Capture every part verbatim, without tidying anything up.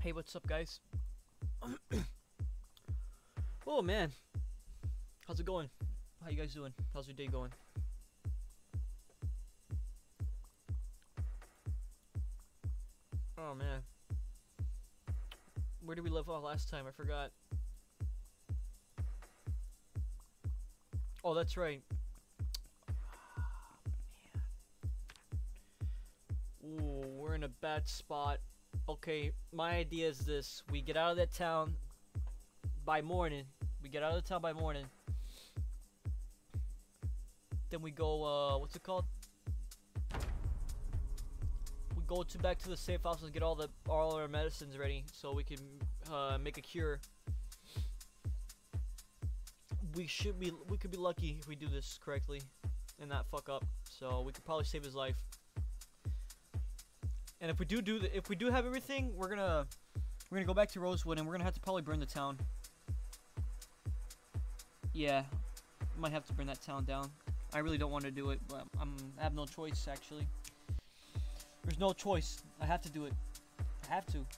Hey, what's up, guys? Oh man, how's it going? How you guys doing? How's your day going? Oh man, where did we leave off last time? I forgot. Oh, that's right. Ooh, we're in a bad spot. Okay, my idea is this: we get out of that town by morning. We get out of the town by morning. Then we go. Uh, what's it called? We go to back to the safe house and get all the all our medicines ready, so we can uh, make a cure. We should be. We could be lucky if we do this correctly and not fuck up. So we could probably save his life. And if we do do the, if we do have everything, we're gonna we're gonna go back to Rosewood and we're gonna have to probably burn the town. Yeah, might have to burn that town down. I really don't want to do it, but I'm I have no choice actually. There's no choice. I have to do it. I have to.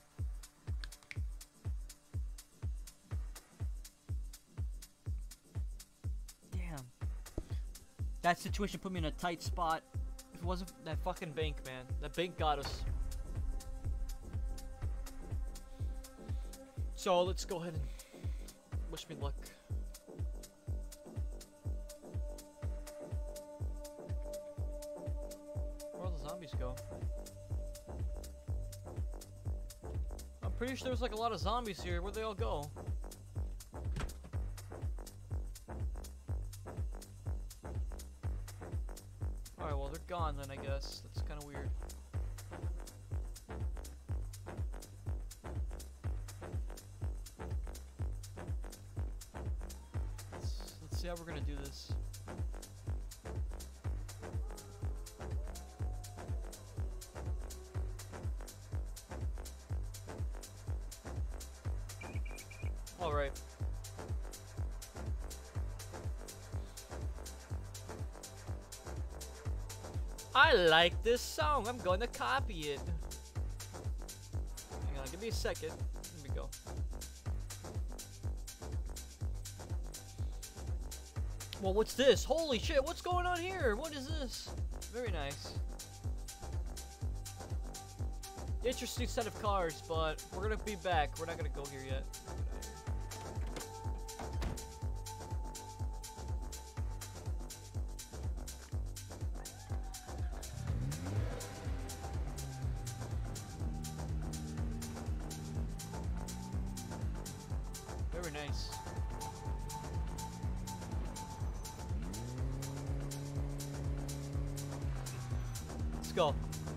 Damn. That situation put me in a tight spot. If it wasn't that fucking bank, man. That bank got us. So let's go ahead and wish me luck. Where'd the zombies go? I'm pretty sure there was like a lot of zombies here. Where'd they all go? Alright, well they're gone then, I guess. That's kind of weird. Let's, let's see how we're gonna do this. Alright. I like this song. I'm going to copy it. Hang on, give me a second. Here we go. Well, what's this? Holy shit, what's going on here? What is this? Very nice. Interesting set of cars, but we're gonna be back. We're not gonna go here yet. Very nice. Let's go.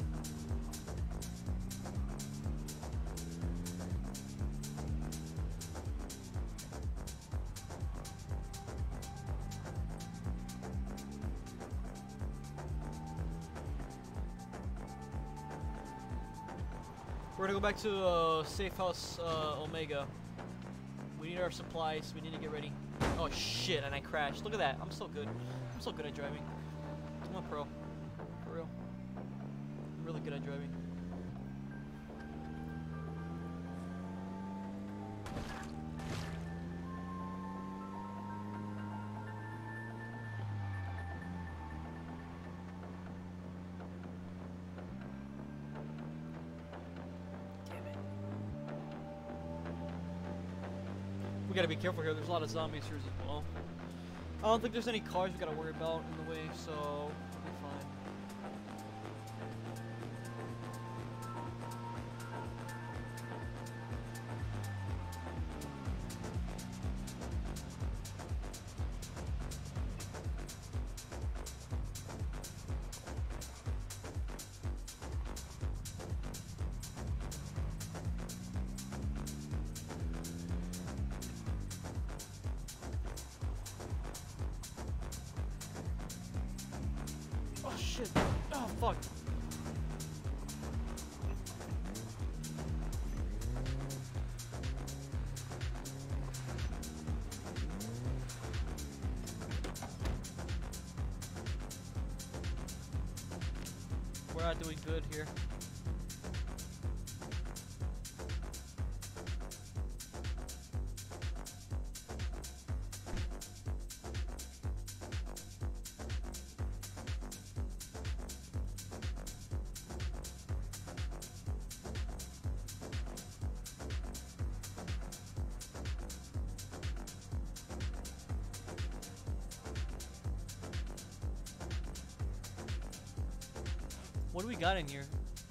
We're gonna go back to uh, Safe House uh, Omega. We need our supplies. We need to get ready. Oh shit! And I crashed. Look at that. I'm so good. I'm so good at driving. I'm a pro. For real. I'm really good at driving. We gotta be careful here. There's a lot of zombies here as well. I don't think there's any cars we gotta worry about in the way, so we'll be fine. Oh shit. Oh fuck. We're not doing good here. What do we got in here?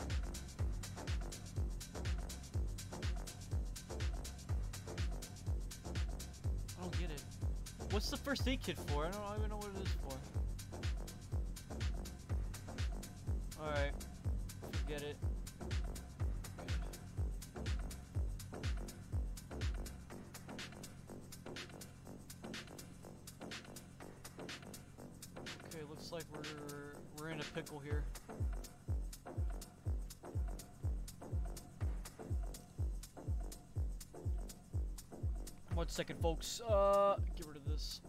I don't get it. What's the first aid kit for? I don't even know what it is for. Alright. Forget it. Okay, looks like we're we're in a pickle here. One second, folks. Uh, get rid of this.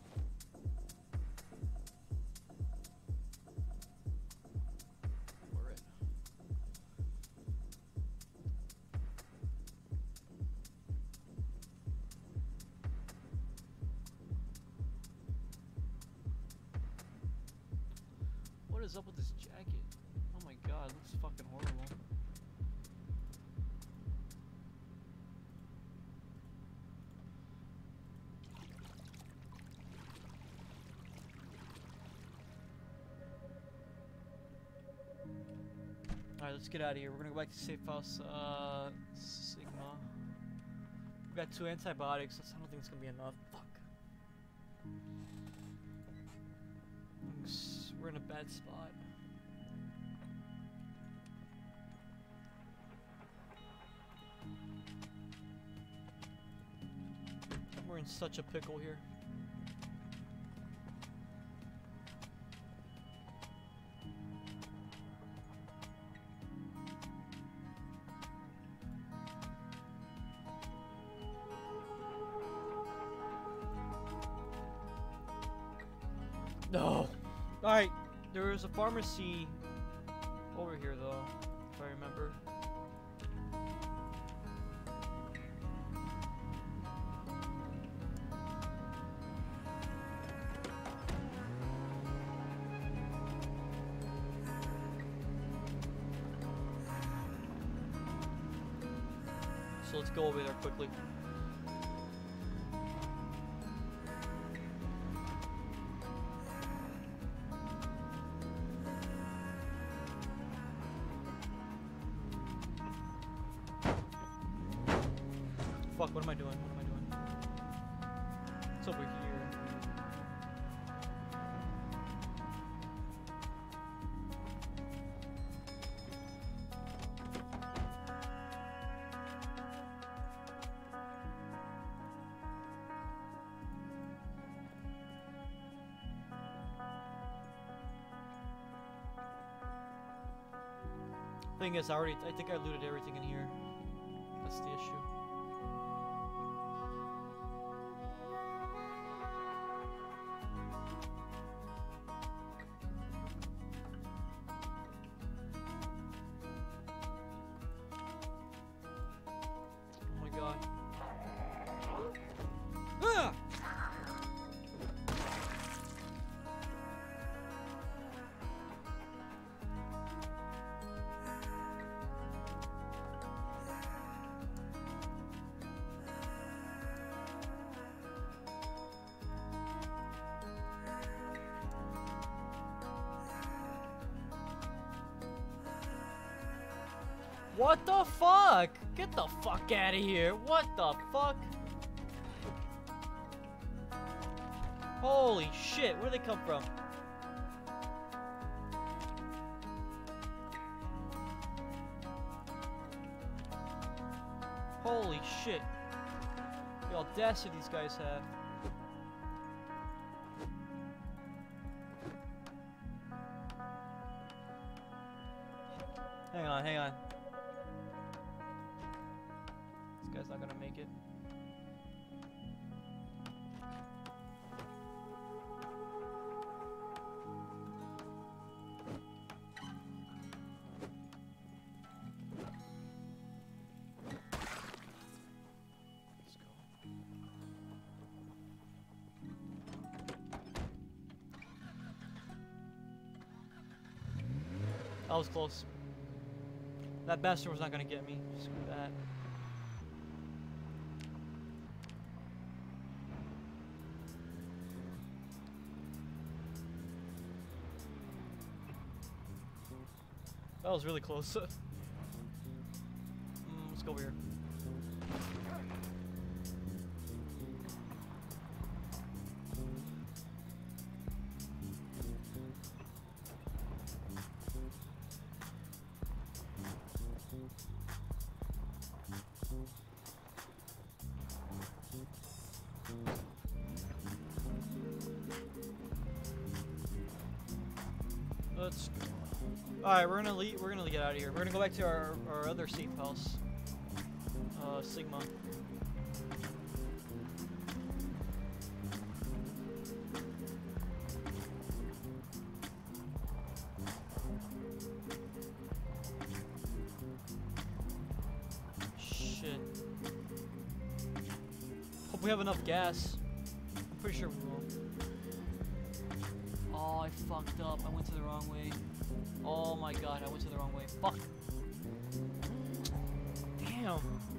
We're in. What is up with this jacket? Oh my god, it looks fucking horrible. Alright, let's get out of here. We're gonna go back to safe house, uh, Sigma. We got two antibiotics. That's, I don't think it's gonna be enough. Fuck. Thanks. We're in a bad spot. We're in such a pickle here. No. Alright, there is a pharmacy over here though, if I remember. So let's go over there quickly. Fuck, what am I doing? What am I doing? It's over here. Thing is, I already, I think I looted everything in here. That's the issue. Oh my god. Ah! What the fuck? Get the fuck out of here. What the fuck? Holy shit, where'd they come from? Holy shit. The audacity these guys have. Hang on, hang on. This guy's not gonna make it. Let's go. That was close. That bastard was not gonna get me. Screw that. That was really close. mm, let's go over here. Let's go. Alright, we're gonna leave, we're gonna get out of here. We're gonna go back to our, our other safe house. Uh, Sigma. Shit. Hope we have enough gas. I'm pretty sure we will. Oh, I fucked up. I went to the wrong way. Oh my god, I went to the wrong way. Fuck. Damn.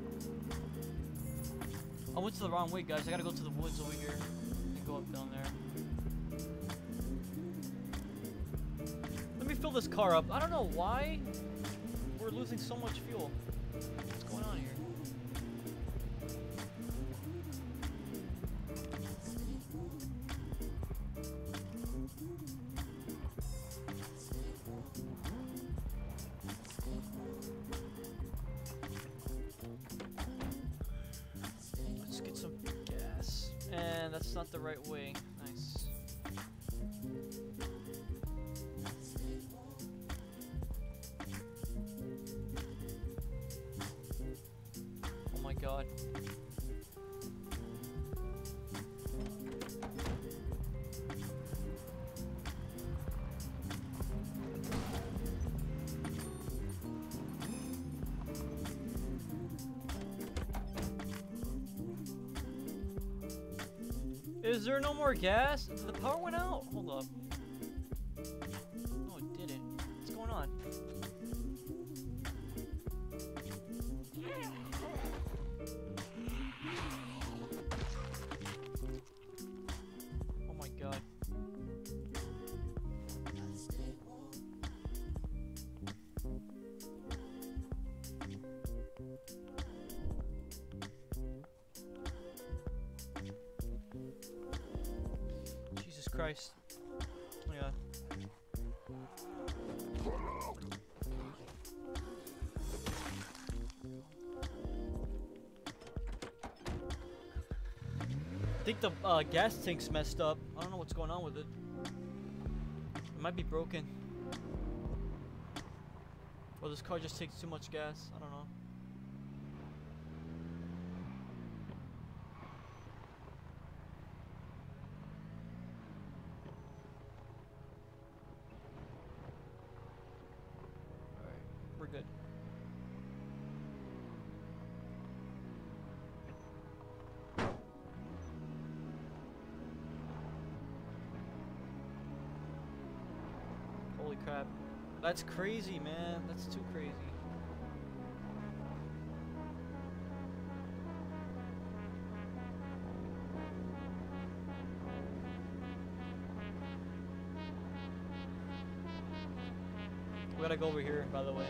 I went to the wrong way, guys. I gotta go to the woods over here and go up down there. Let me fill this car up. I don't know why we're losing so much fuel. What's going on here? Let's get some gas. And that's not the right way. Nice. Oh my god. Is there no more gas? The power went out. Hold up. No, it didn't. What's going on? Oh my god. Jesus Christ. Oh my god. I think the uh, gas tank's messed up. I don't know what's going on with it. It might be broken. Or this car just takes too much gas. I don't know. Alright, we're good. Holy crap. That's crazy, man. That's too crazy. We gotta go over here, by the way.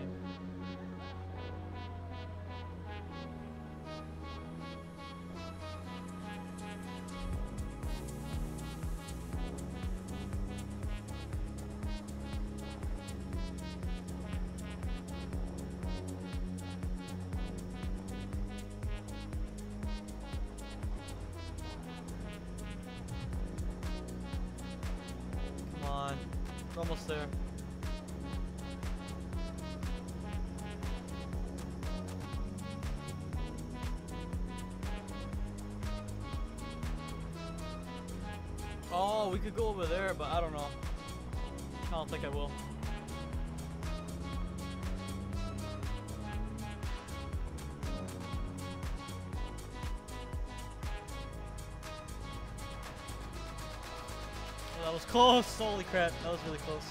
Come on. We're almost there. Oh, we could go over there, but I don't know. I don't think I will. Oh, that was close. Holy crap, that was really close.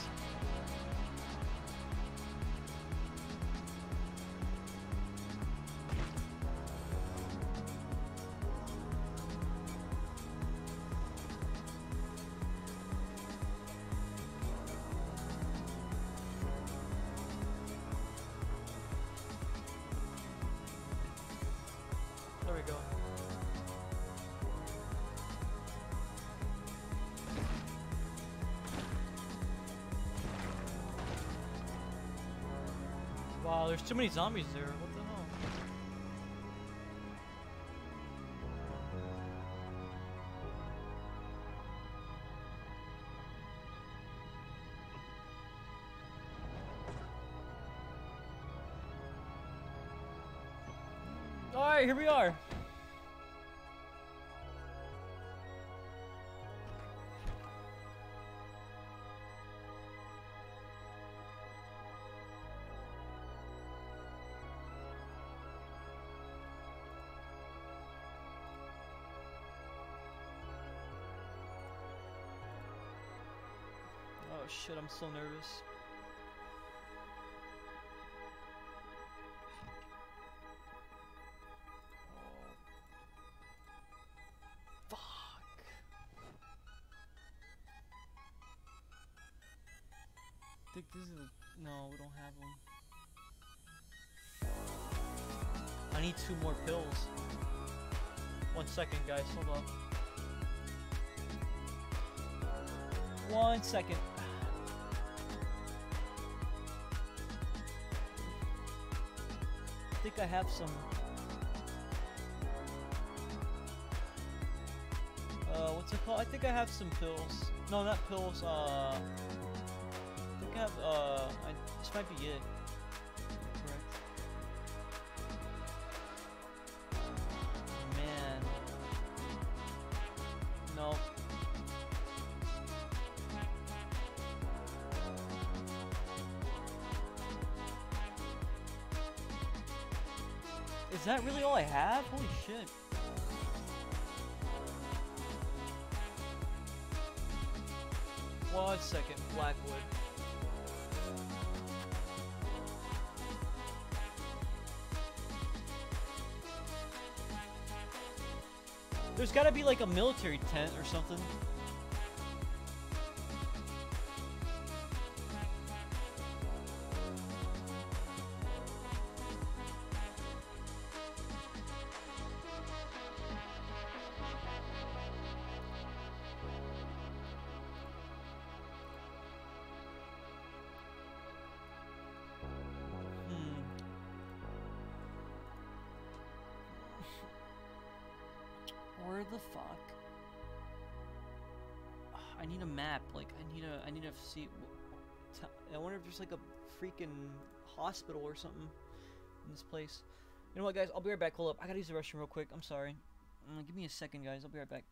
There we go. Wow, there's too many zombies there. What the hell? Alright, here we are. Oh shit, I'm so nervous. Fuck. I think this is a... No, we don't have them. I need two more pills. One second, guys, hold up. One second. I think I have some. Uh, what's it called? I think I have some pills. No, not pills. Uh, I think I have. Uh, I, this might be it. Correct. Man. No. Is that really all I have? Holy shit. One second, Blackwood. There's gotta be like a military tent or something. Where the fuck? I need a map. Like, I need a, I need to see. I wonder if there's like a freaking hospital or something in this place. You know what, guys? I'll be right back. Hold up. I gotta use the restroom real quick. I'm sorry. Uh, give me a second, guys. I'll be right back.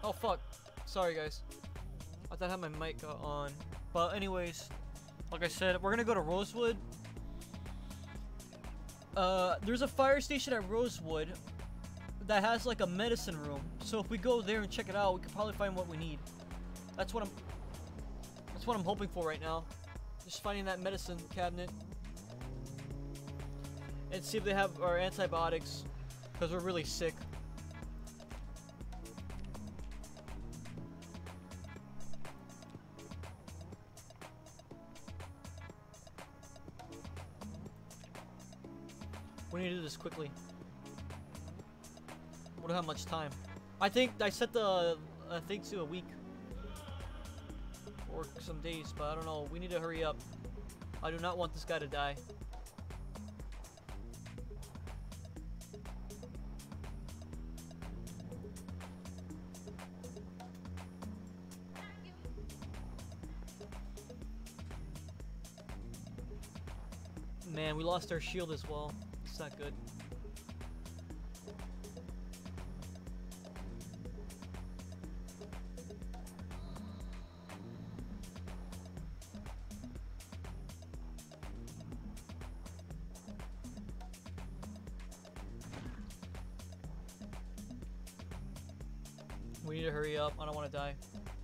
Oh fuck. Sorry guys. I thought I had my mic uh, on. But anyways, like I said, we're gonna go to Rosewood. Uh, there's a fire station at Rosewood that has like a medicine room. So if we go there and check it out, we could probably find what we need. That's what I'm That's what I'm hoping for right now. Just finding that medicine cabinet. And see if they have our antibiotics, because we're really sick. We need to do this quickly. We don't have much time. I think I set the uh, thing to a week. Or some days, but I don't know. We need to hurry up. I do not want this guy to die. Man, we lost our shield as well. It's not good. We need to hurry up. I don't want to die.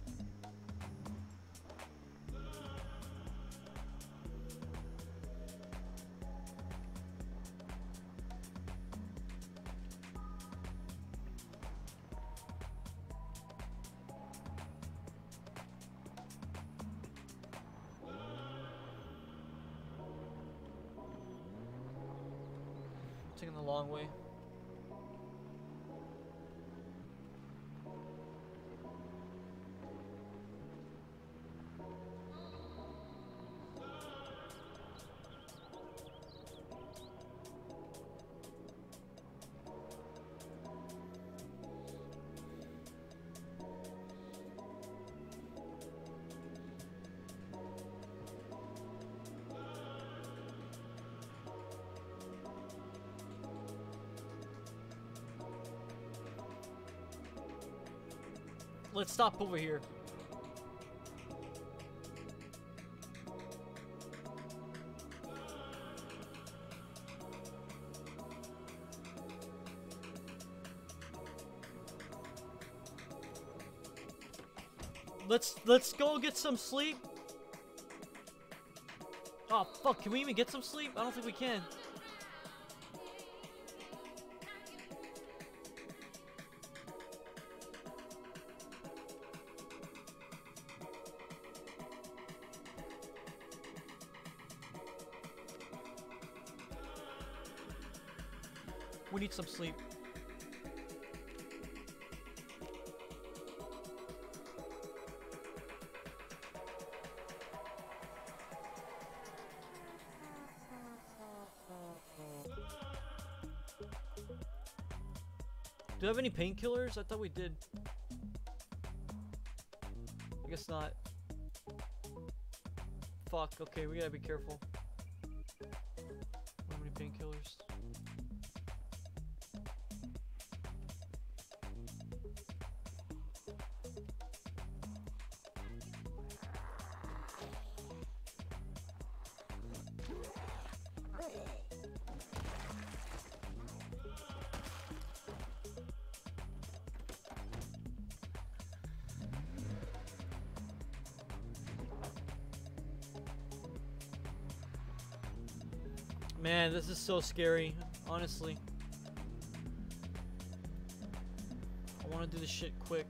Taking the long way. Let's stop over here. Let's let's go get some sleep. Oh fuck, can we even get some sleep? I don't think we can. We need some sleep. Do you have any painkillers? I thought we did. I guess not. Fuck, okay, we gotta be careful. How many painkillers? Man, this is so scary, honestly. I want to do this shit quick.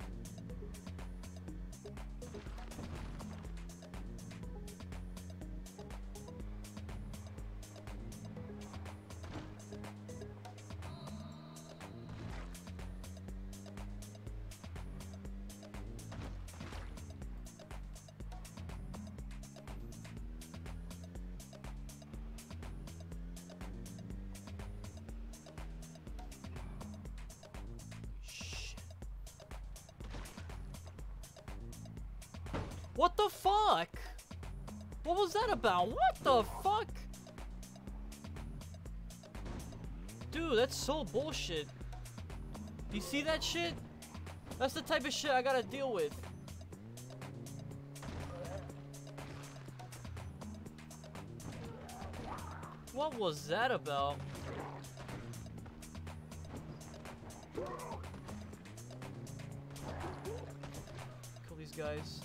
What the fuck? What was that about? What the fuck? Dude, that's so bullshit. Do you see that shit? That's the type of shit I gotta deal with. What was that about? Kill these guys.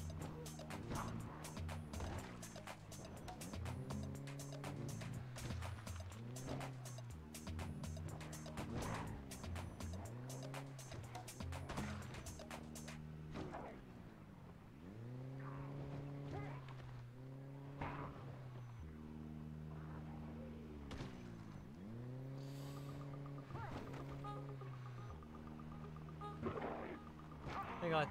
Hang on.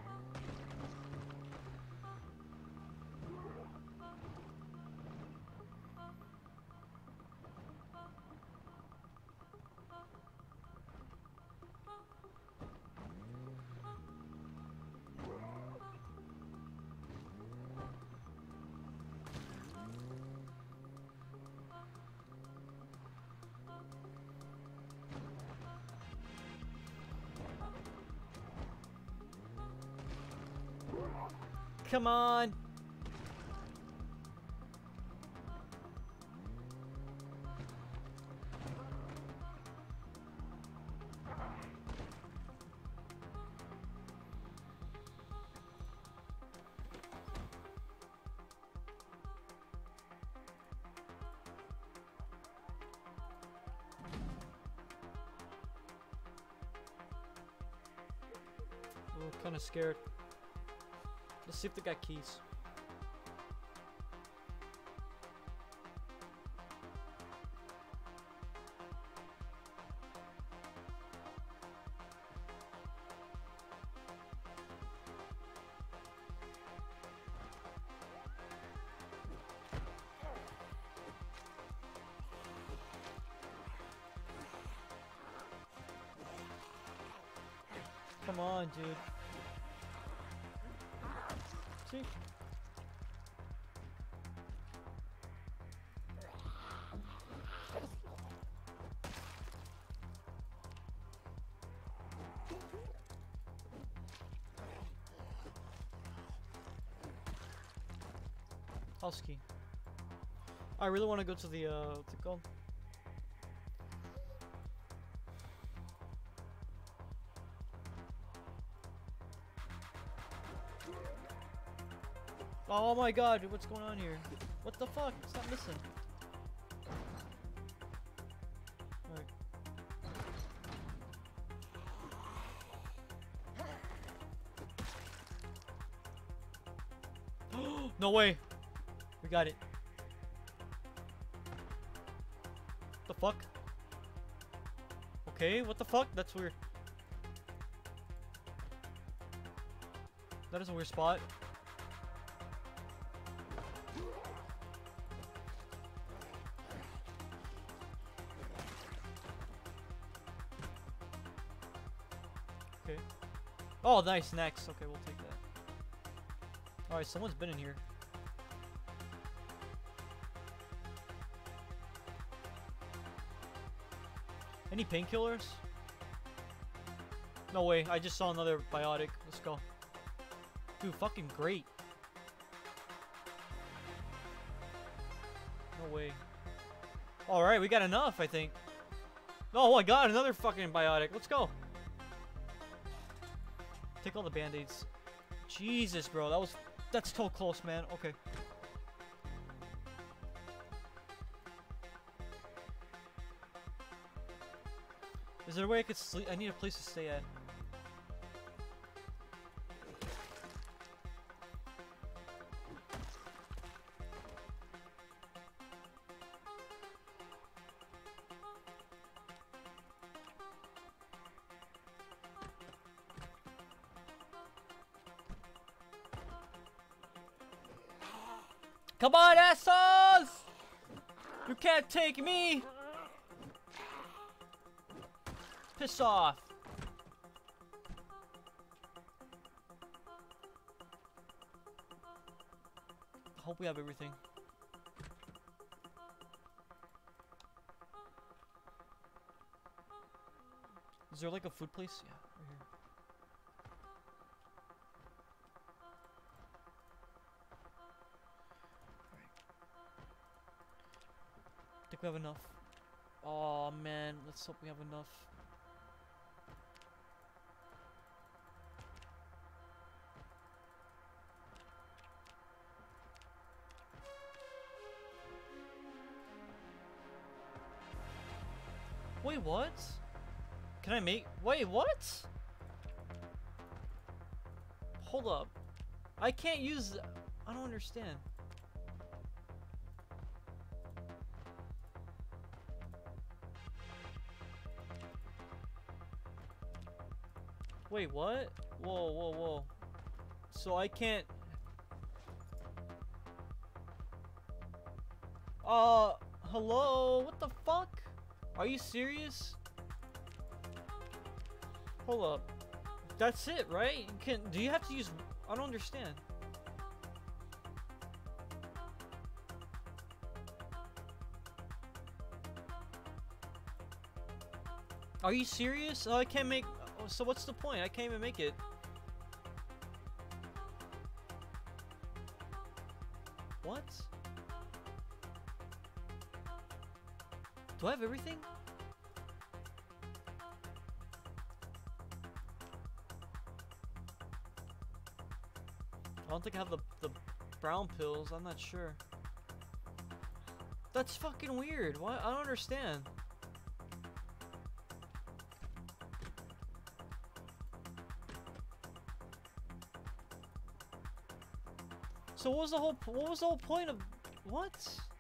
Come on. Oh, kind of scared. Let's see if they got keys. Come on, dude. See? House key. I really want to go to the, uh, what's it called? Oh my god, what's going on here? What the fuck? Stop missing. Alright. No way. We got it. The fuck? Okay, what the fuck? That's weird. That is a weird spot. Okay. Oh, nice. Next. Okay, we'll take that. Alright, someone's been in here. Any painkillers? No way. I just saw another biotic. Let's go. Dude, fucking great. No way. Alright, we got enough, I think. Oh my god, another fucking biotic. Let's go. Take all the band-aids. Jesus, bro. That was... That's so close, man. Okay. Is there a way I could sleep? I need a place to stay at. Come on, assholes! You can't take me! Piss off! I hope we have everything. Is there like a food place? Yeah, right here. We have enough. Oh man, let's hope we have enough. Wait, what? Can I make- wait, what? Hold up. I can't use- I don't understand. Wait, what? Whoa, whoa, whoa. So I can't... Uh, hello? What the fuck? Are you serious? Hold up. That's it, right? You can, do you have to use... I don't understand. Are you serious? Oh, I can't make... So what's the point? I can't even make it. What? Do I have everything? I don't think I have the, the brown pills. I'm not sure. That's fucking weird. Why? I don't understand. So what was the whole what was the whole point of what?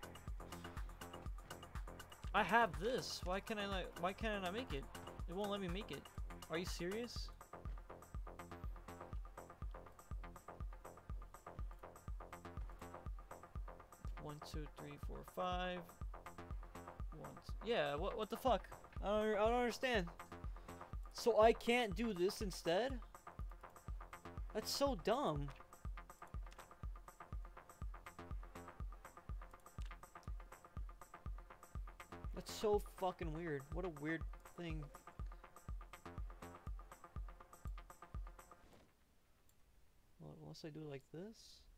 I have this. Why can't I not, why can't I not make it? It won't let me make it. Are you serious? One, two, three, four, five. One, two, yeah. What what the fuck? I don't I don't understand. So I can't do this instead? That's so dumb. That's so fucking weird. What a weird thing. Well, unless I do it like this.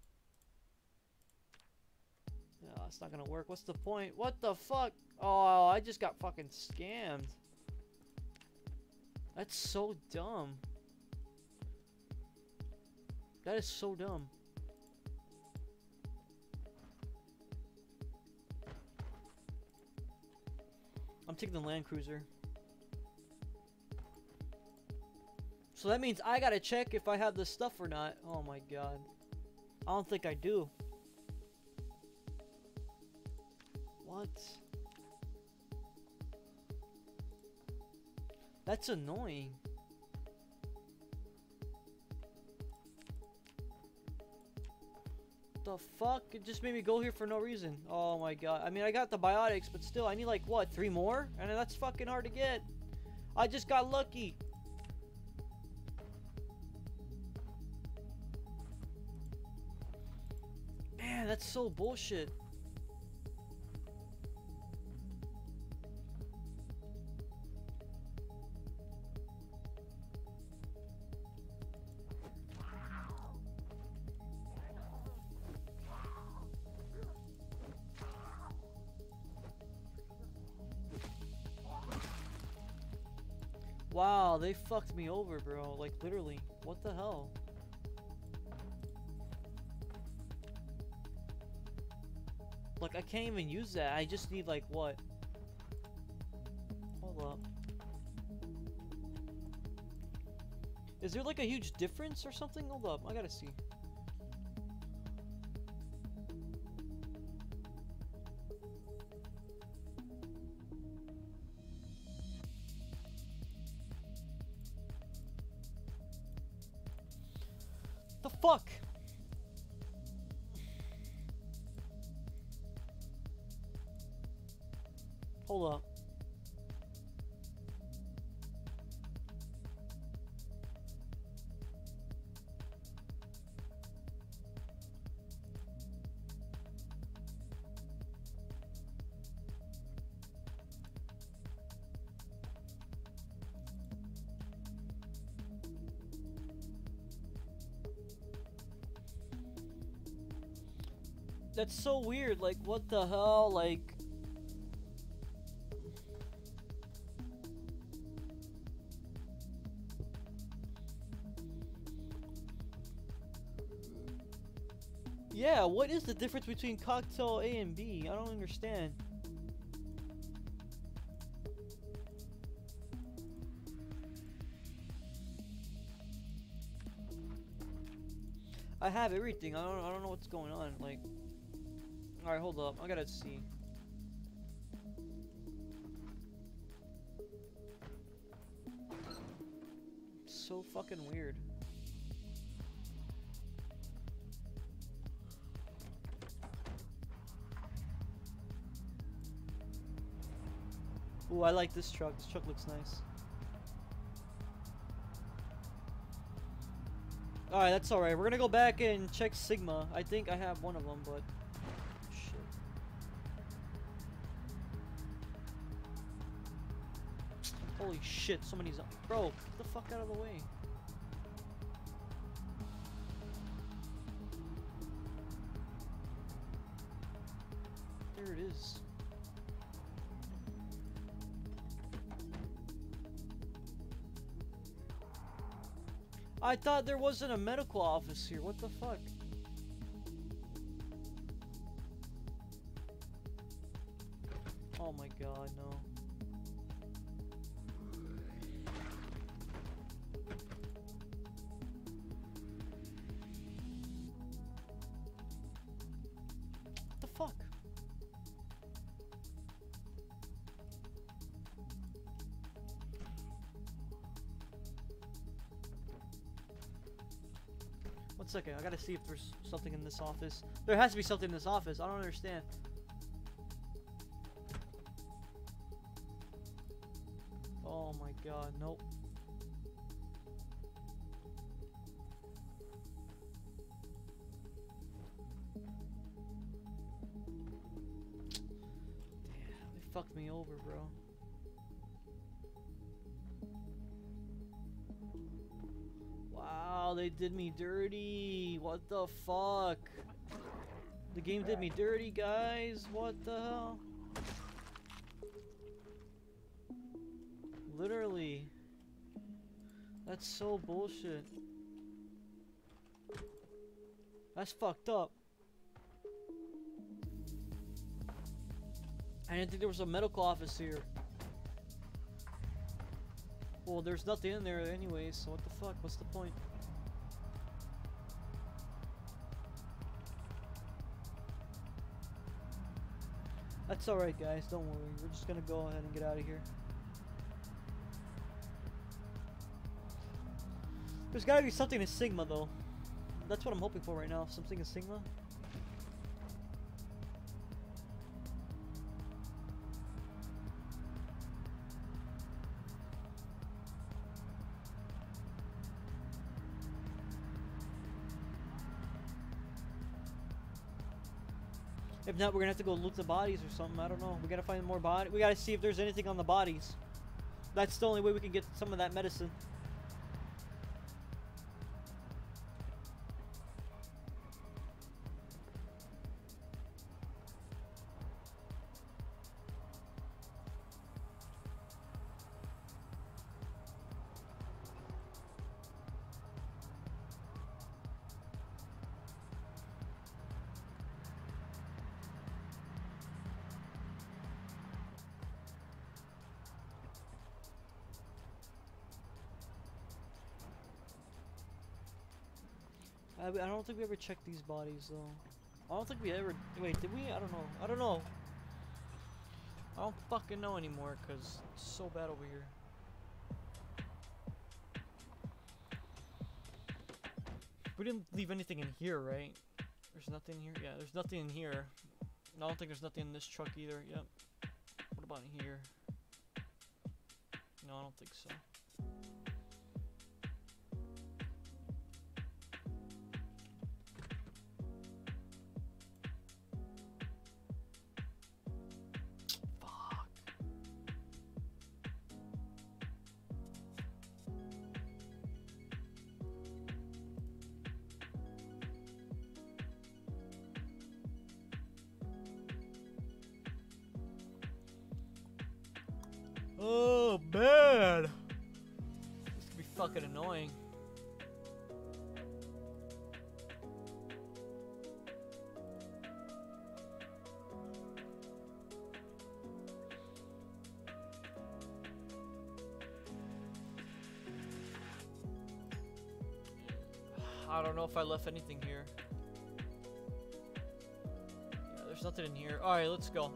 No, it's not gonna work. What's the point? What the fuck? Oh, I just got fucking scammed. That's so dumb. That is so dumb. I'm taking the Land Cruiser. So that means I gotta check if I have this stuff or not. Oh my god. I don't think I do. What? That's annoying. The fuck? It just made me go here for no reason. Oh my god. I mean, I got the biotics, but still, I need like, what, three more? And that's fucking hard to get. I just got lucky. Man, that's so bullshit. Wow, they fucked me over, bro. Like, literally. What the hell? Like, I can't even use that. I just need, like, what? Hold up. Is there, like, a huge difference or something? Hold up. I gotta see. The fuck? Hold up. That's so weird. Like, what the hell? Like, Yeah, what is the difference between cocktail A and B? I don't understand. I have everything. I don't. I don't know what's going on. Like, all right, hold up. I gotta see. So fucking weird. Ooh, I like this truck. This truck looks nice. Alright, that's alright. We're gonna go back and check Sigma. I think I have one of them, but... Shit. Holy shit, so many zombies. Bro, get the fuck out of the way. There it is. I thought there wasn't a medical office here. What the fuck? Oh my god, no. What the fuck? One second, I gotta see if there's something in this office. There has to be something in this office. I don't understand. Oh my god, nope. Damn, they fucked me over, bro. Wow, they did me dirty. What the fuck? The game did me dirty, guys. What the hell? Literally. That's so bullshit. That's fucked up. I didn't think there was a medical office here. Well, there's nothing in there anyways, so what the fuck? What's the point? That's alright, guys. Don't worry. We're just gonna go ahead and get out of here. There's gotta be something in Sigma, though. That's what I'm hoping for right now. Something in Sigma. If not, we're gonna have to go loot the bodies or something. I don't know. We gotta find more body. We gotta see if there's anything on the bodies. That's the only way we can get some of that medicine. I, I don't think we ever checked these bodies though. I don't think we ever. Wait, did we? I don't know. I don't know. I don't fucking know anymore because it's so bad over here. We didn't leave anything in here, right? There's nothing here. Yeah, there's nothing in here. I don't think there's nothing in this truck either. Yep. What about in here? No, I don't think so. Oh man, this could be fucking annoying. I don't know if I left anything here. Yeah, there's nothing in here. Alright, let's go.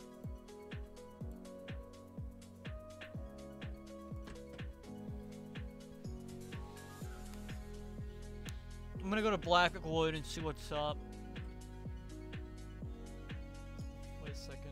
I'm gonna go to Blackwood and see what's up. Wait a second.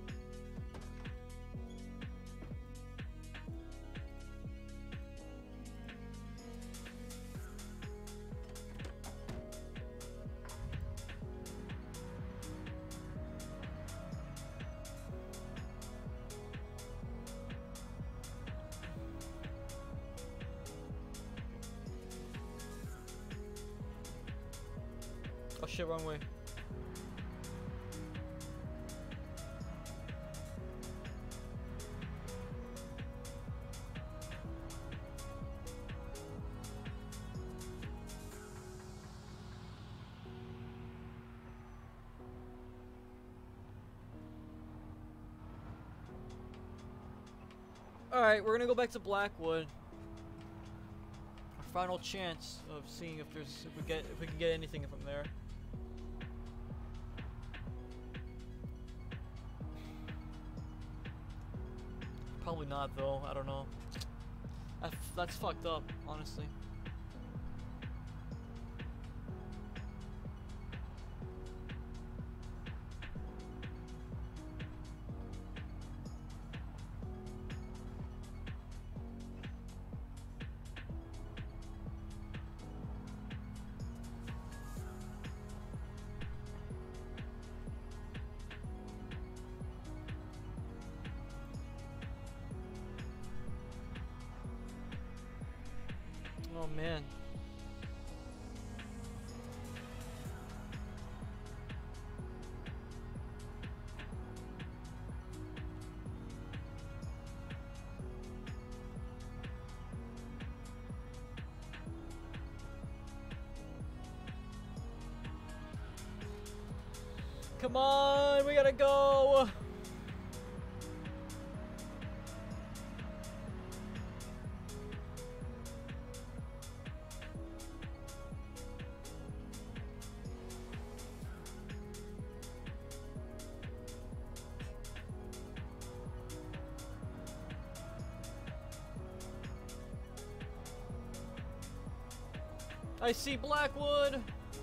Oh shit, wrong way. Alright, we're gonna go back to Blackwood. Our final chance of seeing if there's if we get if we can get anything from there. Probably not though, I don't know. That's, that's fucked up, honestly. Oh man. Come on, we gotta go. I see Blackwood.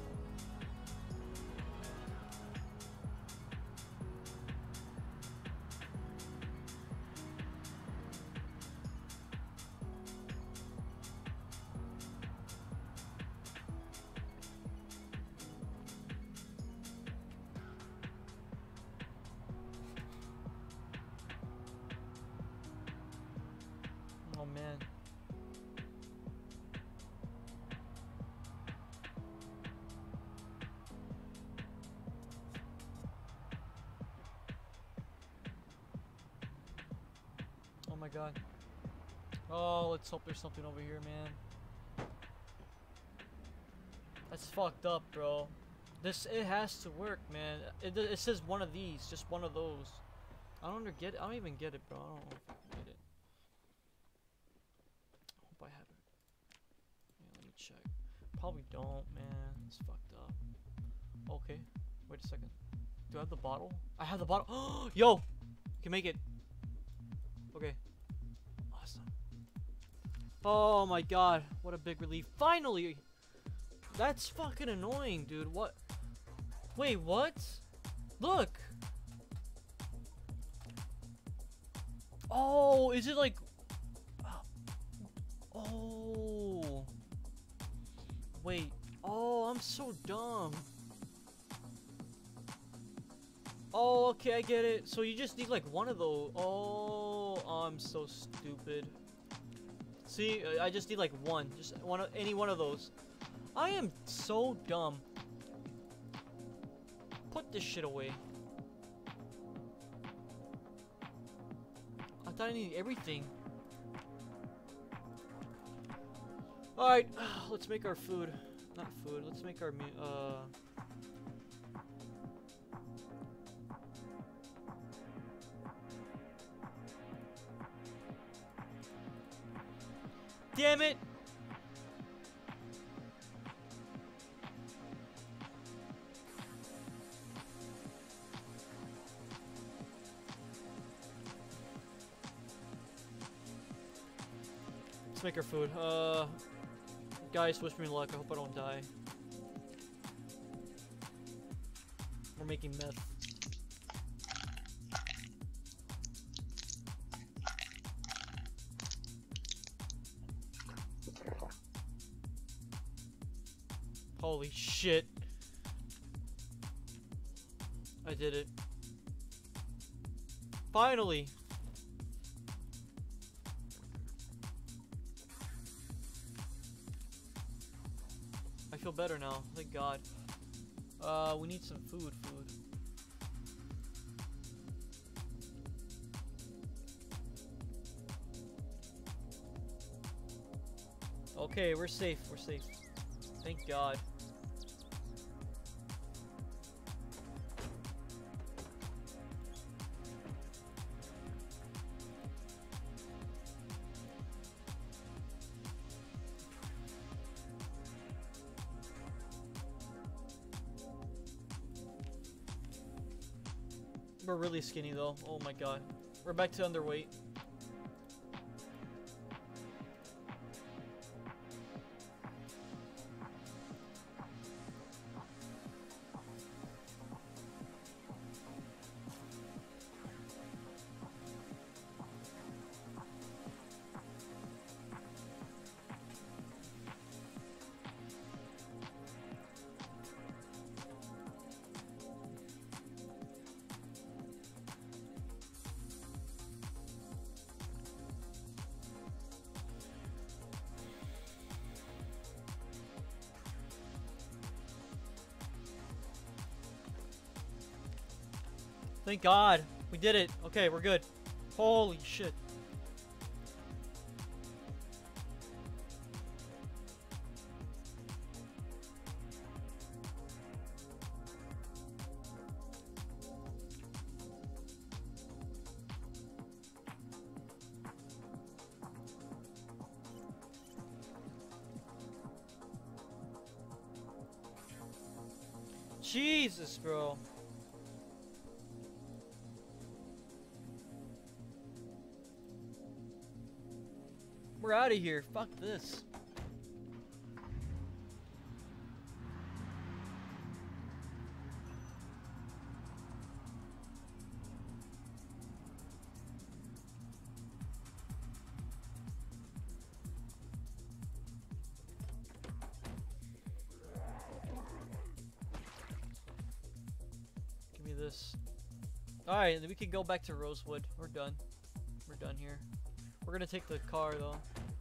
Oh man. Oh my god. Oh, let's hope there's something over here, man. That's fucked up, bro. This, it has to work, man. It, it says one of these, just one of those. I don't get it. I don't even get it, bro. I don't know if I can get it. Hope I have it. Yeah, let me check. Probably don't, man. It's fucked up. Okay. Wait a second. Do I have the bottle? I have the bottle. Oh, yo! You can make it. Okay. Awesome. Oh my god. What a big relief. Finally! That's fucking annoying, dude. What? Wait, what? Look! Oh, is it like... Oh. Wait. Oh, I'm so dumb. Oh, okay, I get it. So you just need like one of those. Oh, I'm so stupid. See, I just need like one. Just one of, any one of those. I am so dumb. Put this shit away. I thought I needed everything. Alright, let's make our food. Not food, let's make our, uh... Damn it! Let's make our food. Uh, guys, wish me luck. I hope I don't die. We're making meth. Holy shit. I did it. Finally! I feel better now, thank God. Uh, we need some food, food. Okay, we're safe, we're safe. Thank God. We're really skinny though. Oh my God. We're back to underweight. Thank God. We did it. Okay, we're good. Holy shit. Jesus, bro. We're out of here. Fuck this. Give me this. Alright, then we can go back to Rosewood. We're done. We're done here. We're gonna take the car though.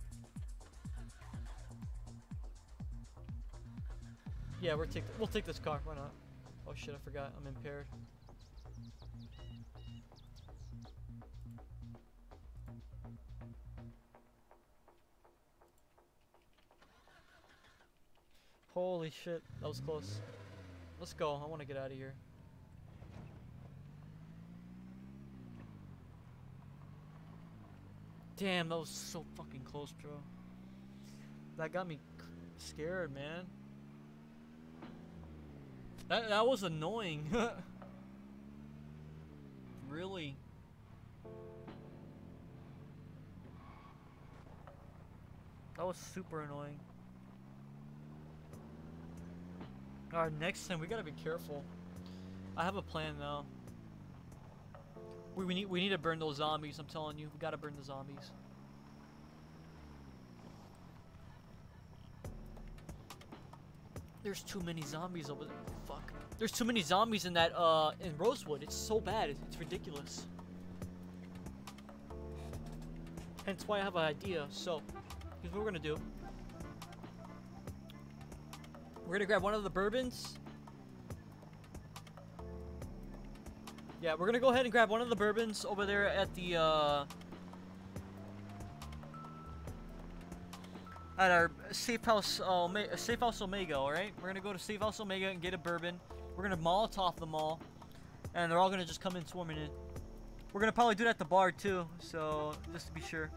Yeah, we're take we'll take this car. Why not? Oh shit, I forgot. I'm impaired. Holy shit, that was close. Let's go. I want to get out of here. Damn, that was so fucking close, bro. That got me scared, man. That that was annoying. Really. That was super annoying. Alright, next time we gotta be careful. I have a plan now. We, we need we need to burn those zombies. I'm telling you, we gotta burn the zombies. There's too many zombies over there. Fuck. There's too many zombies in that uh in Rosewood. It's so bad. It's, it's ridiculous. Hence why I have an idea. So, here's what we're gonna do. We're gonna grab one of the bourbons. Yeah, we're gonna go ahead and grab one of the bourbons over there at the uh at our Safe House, uh, Omega, Safe House Omega, alright? We're gonna go to Safe House Omega and get a bourbon. We're gonna Molotov them all, and they're all gonna just come in swarming in. We're gonna probably do that at the bar too, so just to be sure.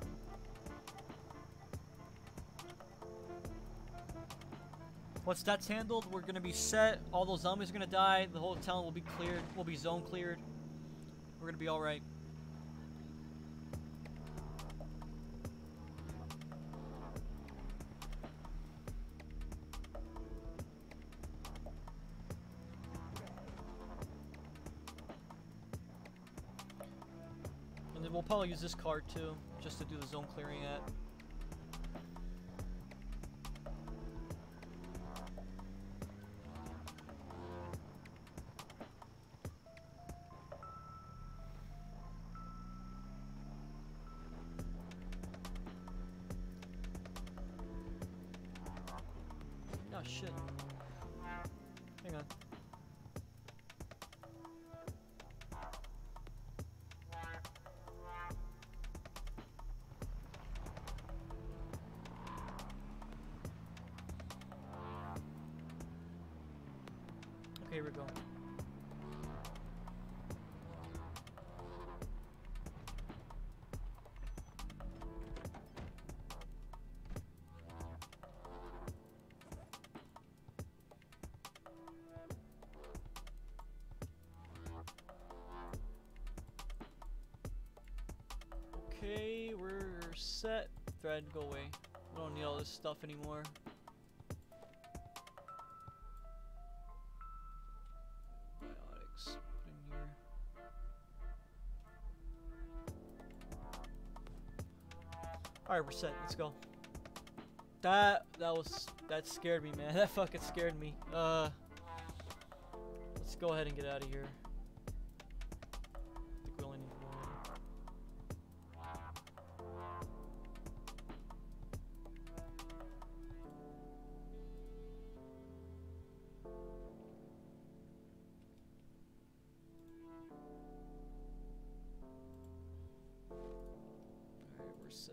Once that's handled, we're gonna be set. All those zombies are gonna die. The whole town will be cleared. Will be zone cleared. We're gonna be all right. then we'll probably use this card too, just to do the zone clearing at. Oh shit. Hang on. Okay, here we go. Okay, we're set. Thread, go away. We don't need all this stuff anymore. Biotics, put in here. Alright, we're set. Let's go. That, that was, that scared me, man. That fucking scared me. Uh, let's go ahead and get out of here. I think we only need one. Alright, we're set.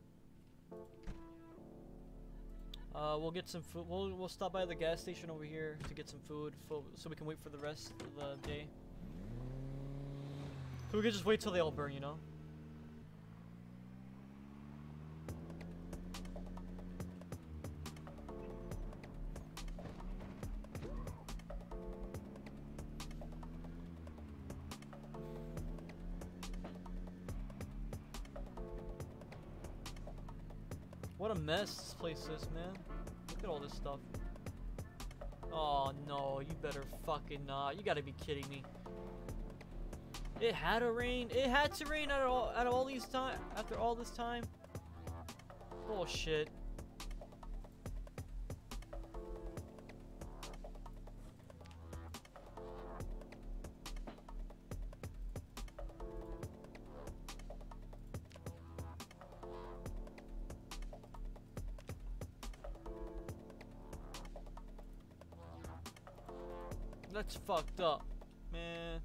Uh, we'll get some food. We'll we'll stop by the gas station over here to get some food, fo so we can wait for the rest of the day. So we can just wait till they all burn, you know. What a mess this place is, man. Look at all this stuff. Oh no, you better fucking not. You gotta be kidding me. It had to rain. It had to rain out of all, out of all these time after all this time. Bullshit. That's fucked up, man.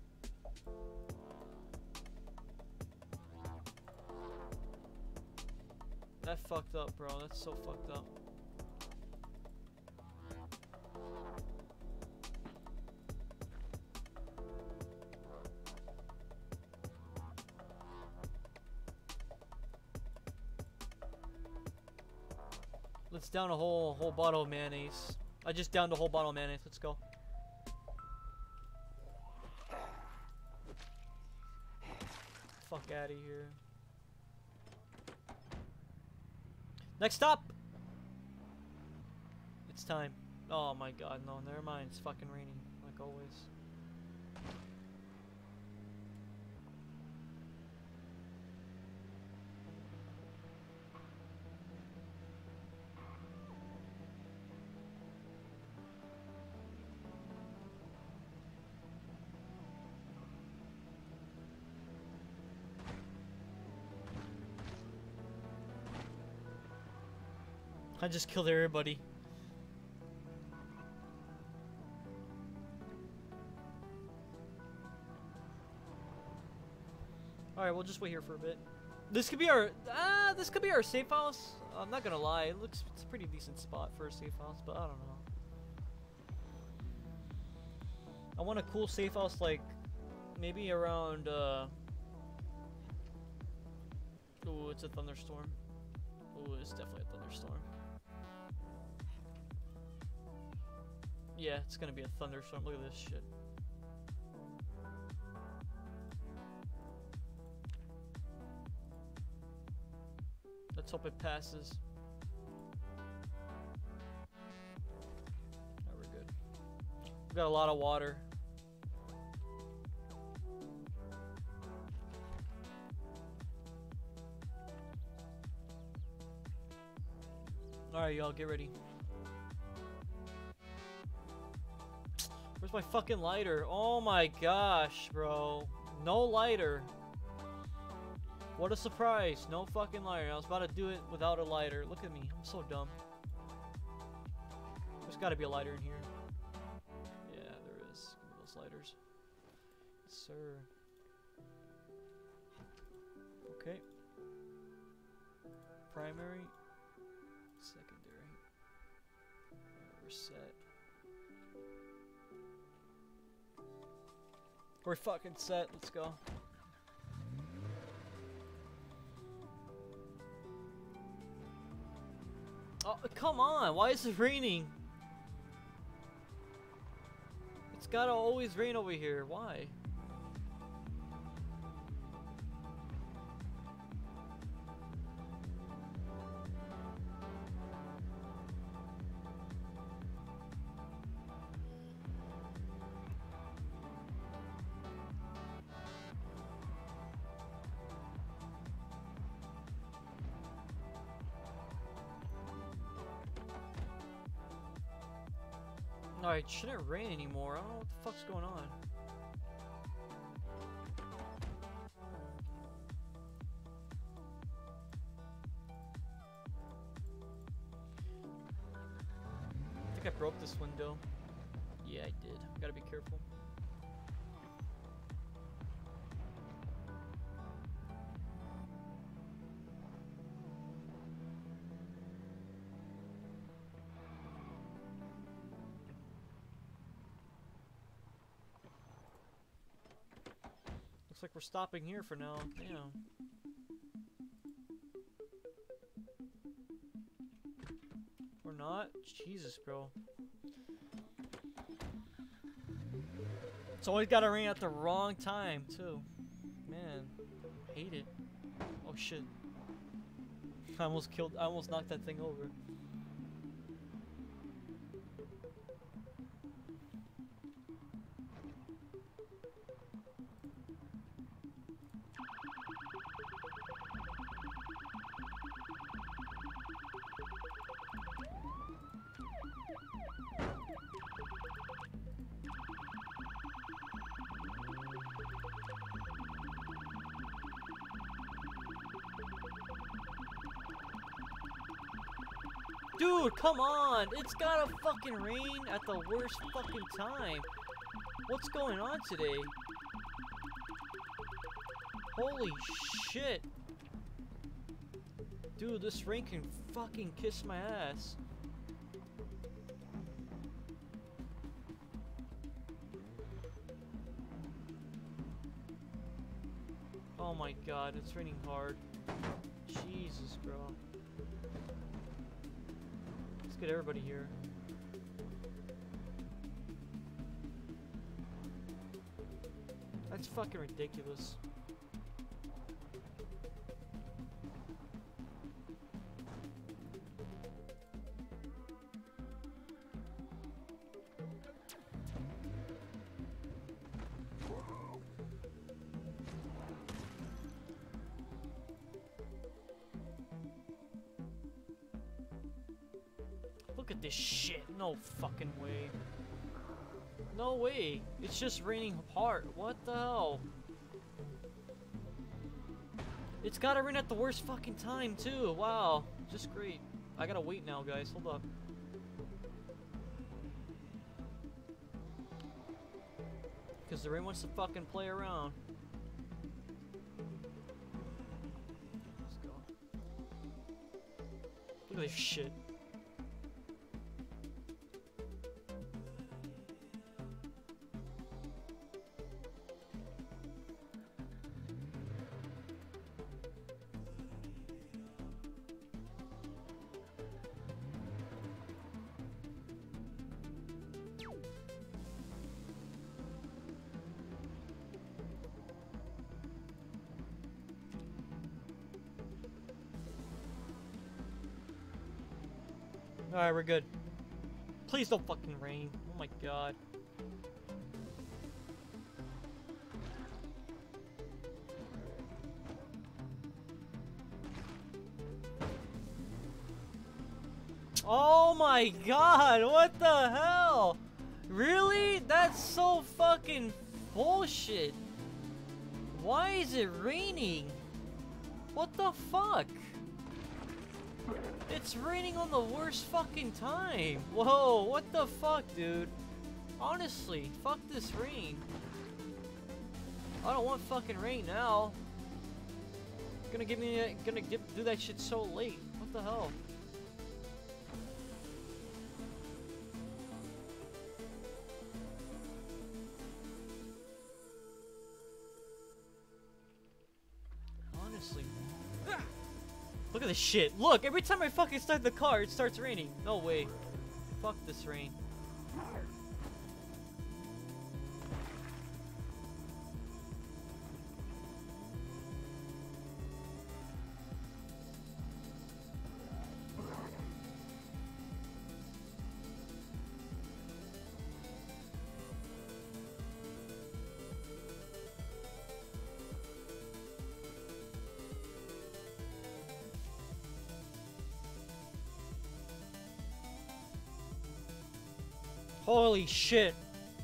That fucked up, bro. That's so fucked up. Let's down a whole whole bottle of mayonnaise. I just downed a whole bottle of mayonnaise. Let's go. Fuck out of here. Next stop! It's time. Oh my god, no, never mind. It's fucking raining, like always. I just killed everybody. Alright, we'll just wait here for a bit. This could be our ah, uh, this could be our safe house. I'm not gonna lie, it looks it's a pretty decent spot for a safe house, but I don't know. I want a cool safe house, like maybe around uh oh, it's a thunderstorm. Oh, it's definitely a thunderstorm. Yeah, it's gonna be a thunderstorm. Look at this shit. Let's hope it passes. Alright, we're good. We got a lot of water. Alright, y'all, get ready. Where's my fucking lighter? Oh my gosh, bro. No lighter. What a surprise. No fucking lighter. I was about to do it without a lighter. Look at me. I'm so dumb. There's gotta be a lighter in here. Yeah, there is. Give me those lighters. Yes, sir. Okay. Primary. Secondary. Alright, we're set. We're fucking set. Let's go. Oh, come on. Why is it raining? It's gotta always rain over here. Why? No, it shouldn't rain anymore. I don't know what the fuck's going on. I think I broke this window. Yeah, I did. Gotta be careful. Looks like we're stopping here for now. Damn. We're not? Jesus, bro. It's always gotta rain at the wrong time, too. Man. Hate it. Oh, shit. I almost killed- I almost knocked that thing over. Dude, come on! It's gotta fucking rain at the worst fucking time. What's going on today? Holy shit. Dude, this rain can fucking kiss my ass. Oh my god, it's raining hard. Jesus, bro. Let's get everybody here. That's fucking ridiculous. Look at this shit. No fucking way. No way. It's just raining hard. What the hell? It's gotta rain at the worst fucking time too. Wow. Just great. I gotta wait now, guys. Hold up. Because the rain wants to fucking play around. Let's go. Look at this shit. Alright, we're good. Please don't fucking rain. Oh my god. Oh my god, what the hell? Really? That's so fucking bullshit. Why is it raining? What the fuck? It's raining on the worst fucking time. Whoa, what the fuck, dude? Honestly, fuck this rain. I don't want fucking rain now. Gonna give me, gonna give, do that shit so late. What the hell? Honestly. Look at this shit. Look, every time I fucking start the car, it starts raining. No way. Fuck this rain. Holy shit.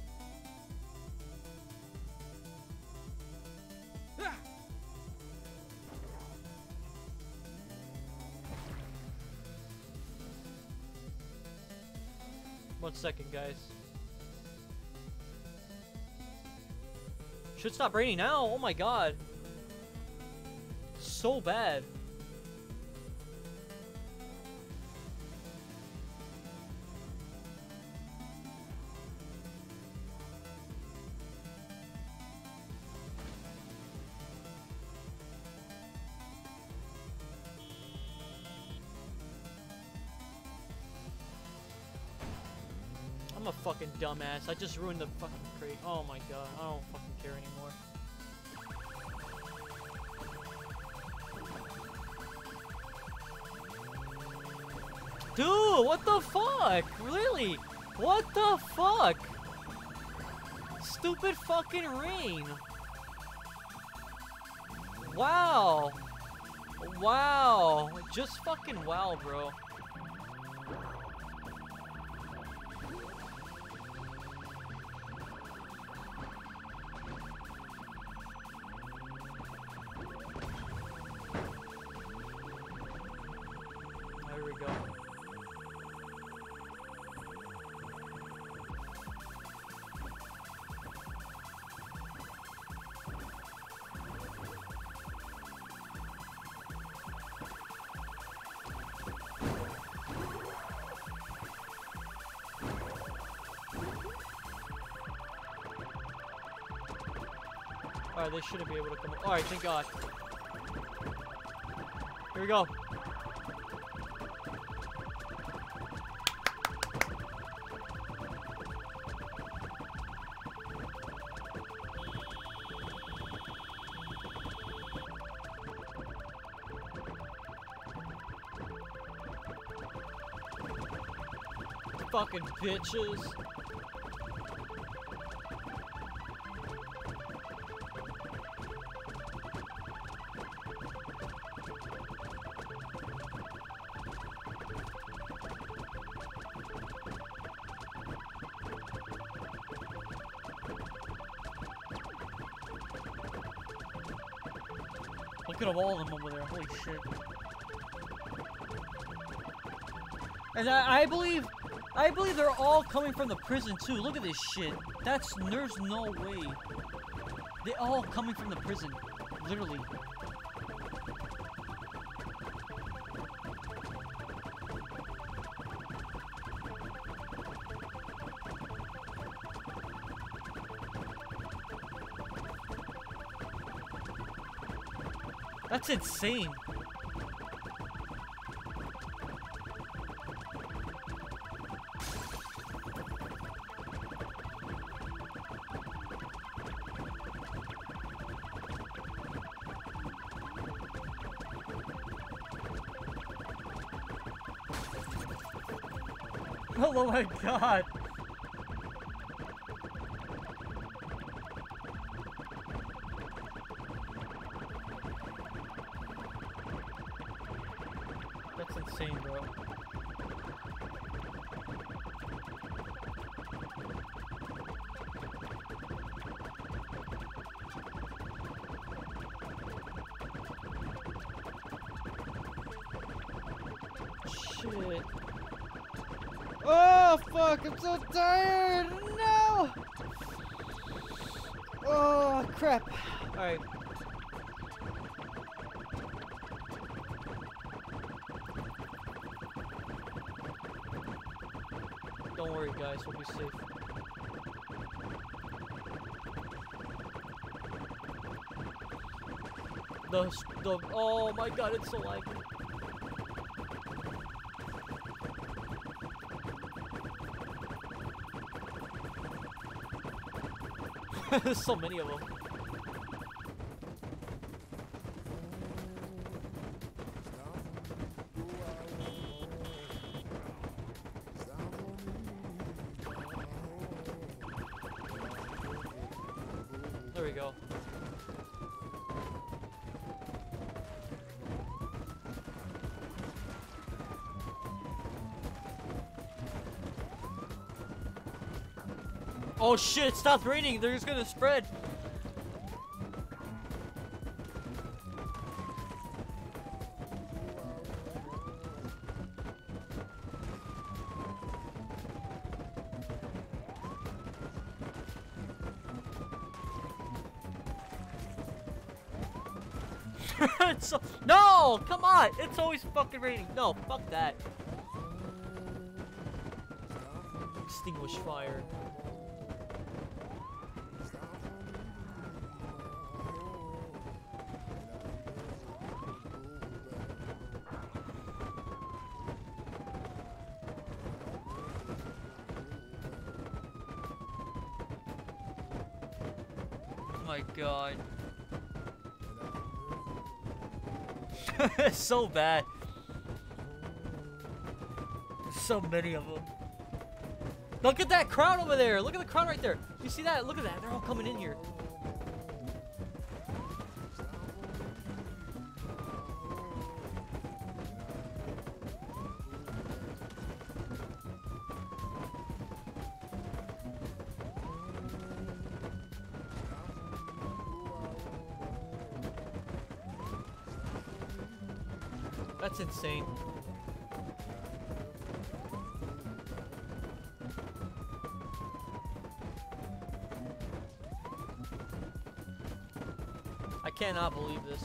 One second, guys. Should stop raining now. Oh my god. So bad. I'm a fucking dumbass. I just ruined the fucking crate. Oh my god. I don't fucking care anymore. Dude, what the fuck? Really? What the fuck? Stupid fucking rain. Wow. Wow. Just fucking wow, bro. There we go. Alright, they shouldn't be able to come up. Alright, thank god. Here we go. Fucking bitches. Look at all of them over there. Holy shit. And I, I believe, I believe they're all coming from the prison too. Look at this shit. That's, there's no way. They're all coming from the prison. Literally. That's insane. Oh my god. That's insane, bro. shit. Oh, fuck, I'm so tired. No. Oh, crap. Alright. Don't worry, guys, we'll be safe. The, the, oh my god, it's so laggy. There's so many of them. There we go. Oh shit, it stopped raining. They're just gonna spread. It's so, no, come on. It's always fucking raining. No, fuck that. Extinguish fire. Oh my god. It's so bad. There's so many of them. Look at that crowd over there. Look at the crowd right there. You see that? Look at that. They're all coming in here. That's insane. I cannot believe this.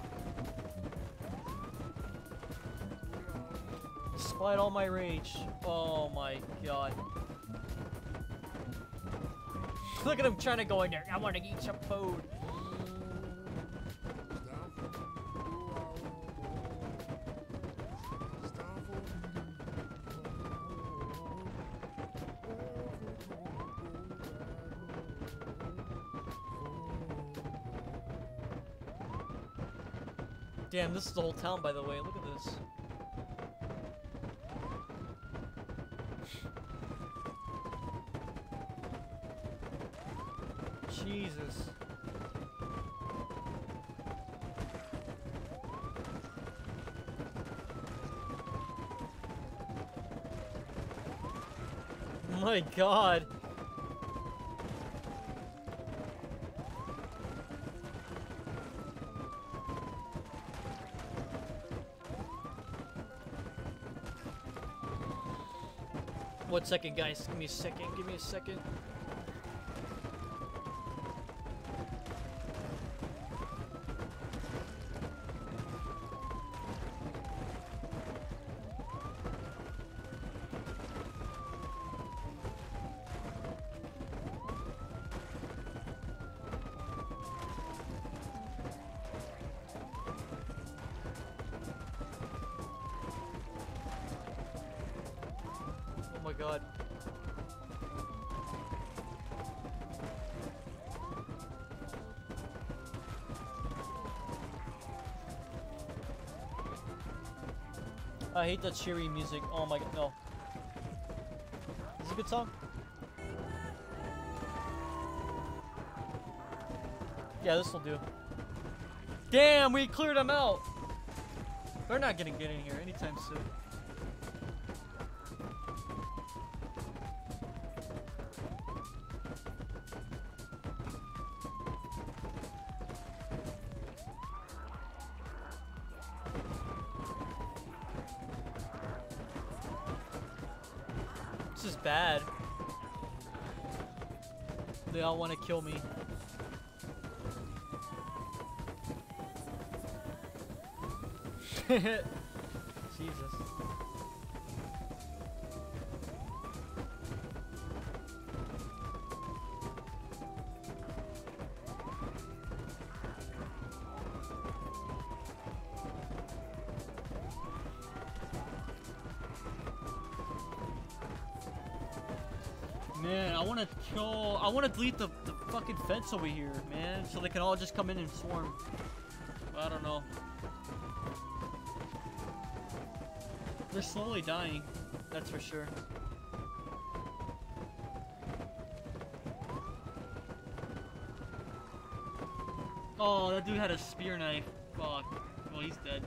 Despite all my rage. Oh my god. Look at him trying to go in there. I want to eat some food. Damn, this is the whole town, by the way. Look at this. Jesus. My god. One second, guys. Give me a second. Give me a second. Oh my god. I hate that cheery music. Oh my god, no. Is this a good song? Yeah, this will do. Damn, we cleared them out. They're not gonna get in here anytime soon. bad. They all want to kill me. Jesus. Man, I want to kill. I want to delete the, the fucking fence over here, man, so they can all just come in and swarm. But I don't know. They're slowly dying, that's for sure. Oh, that dude had a spear knife. Fuck. Well, he's dead.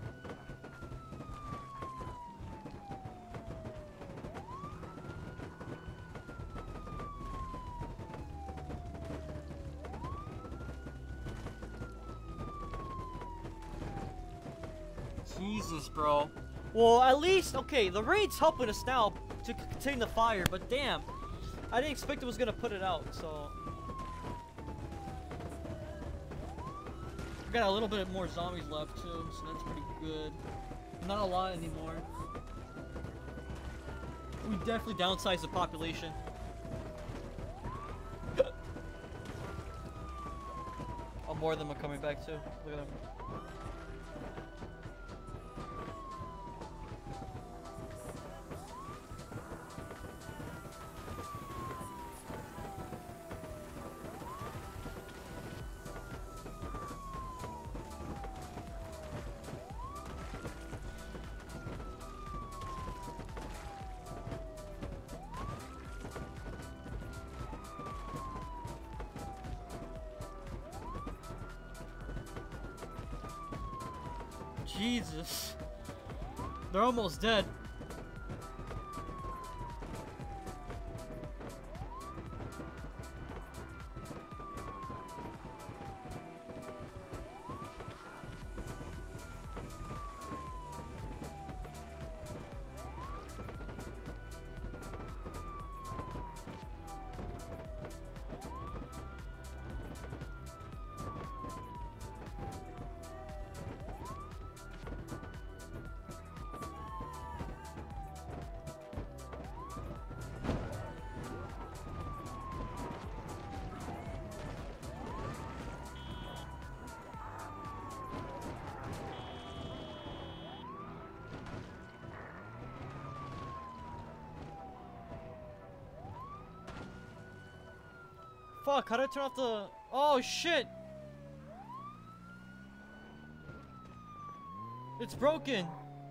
Jesus, bro. Well, at least, okay, the raid's helping us now to contain the fire, but damn, I didn't expect it was gonna put it out, so. We got a little bit more zombies left too, so that's pretty good. Not a lot anymore. We definitely downsized the population. Oh, more of them are coming back too. Look at them. Jesus. They're almost dead. Fuck, how do I turn off the... Oh, shit! It's broken!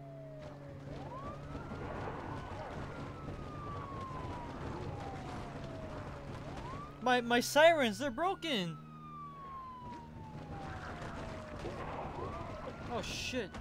My, my sirens, they're broken! Oh, shit.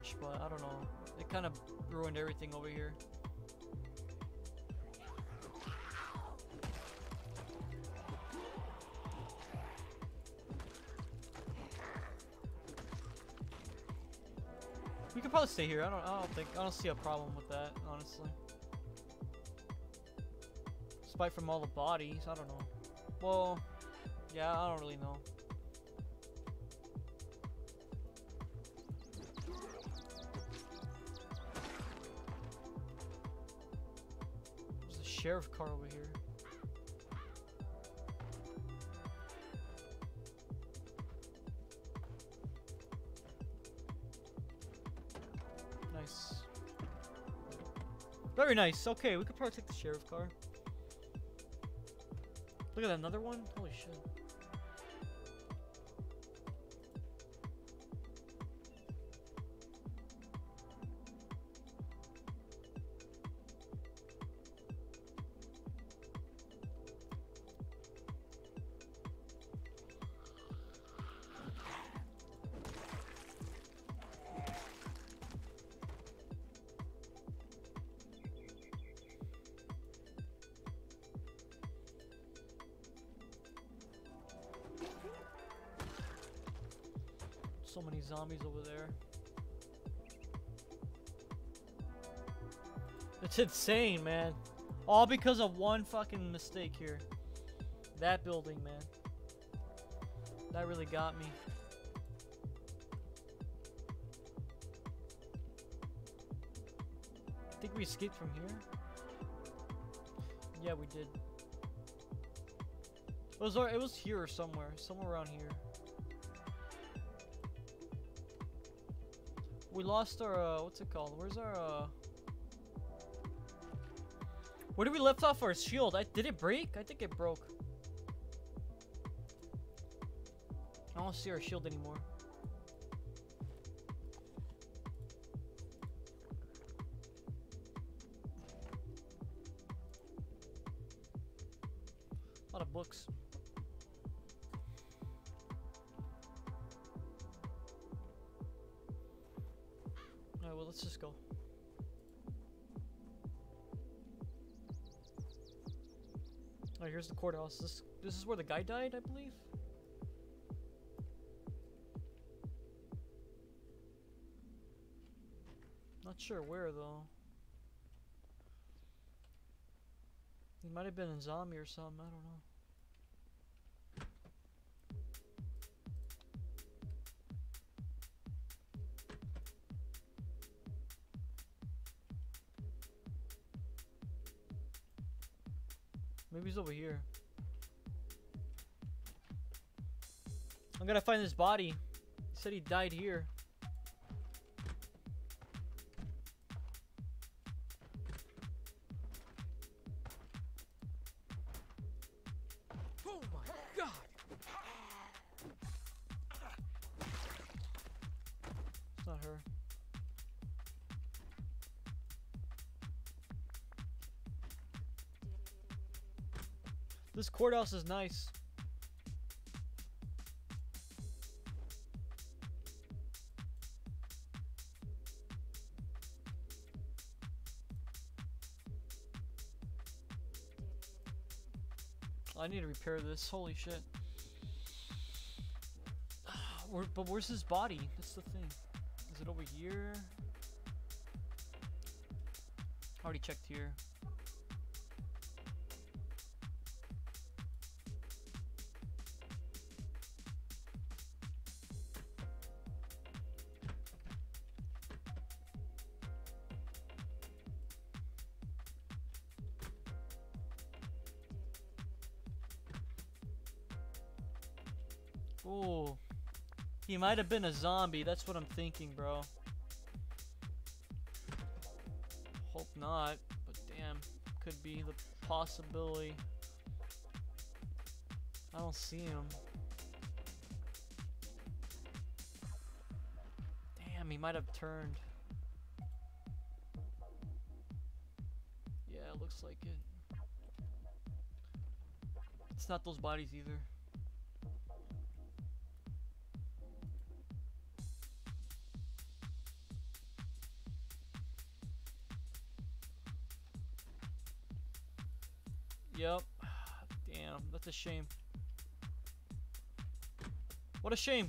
but I don't know. It kind of ruined everything over here. We could probably stay here. I don't. I don't think. I don't see a problem with that, honestly. Despite from all the bodies, I don't know. Well, yeah, I don't really know. There's a sheriff car over here. Nice. Very nice. Okay, we could probably take the sheriff car. Look at that, another one? Holy shit. So many zombies over there. It's insane, man. All because of one fucking mistake here. That building, man. That really got me. I think we escaped from here. Yeah, we did. It was, it was here or somewhere. Somewhere around here. We lost our, uh, what's it called? Where's our, uh... Where did we left off our shield? I, did it break? I think it broke. I don't see our shield anymore. A lot of books. Alright, well, let's just go. Alright, here's the courthouse. This this is where the guy died, I believe. Not sure where though. He might have been a zombie or something, I don't know. Maybe he's over here. I'm gonna find his body. He said he died here. Oh my god! It's not her. This courthouse is nice. I need to repair this. Holy shit. Where, but where's his body? That's the thing. Is it over here? Already checked here. Oh, he might have been a zombie. That's what I'm thinking, bro. Hope not, but damn, could be the possibility. I don't see him. Damn, he might have turned. Yeah, it looks like it. It's not those bodies either. Yep. Damn, that's a shame. What a shame.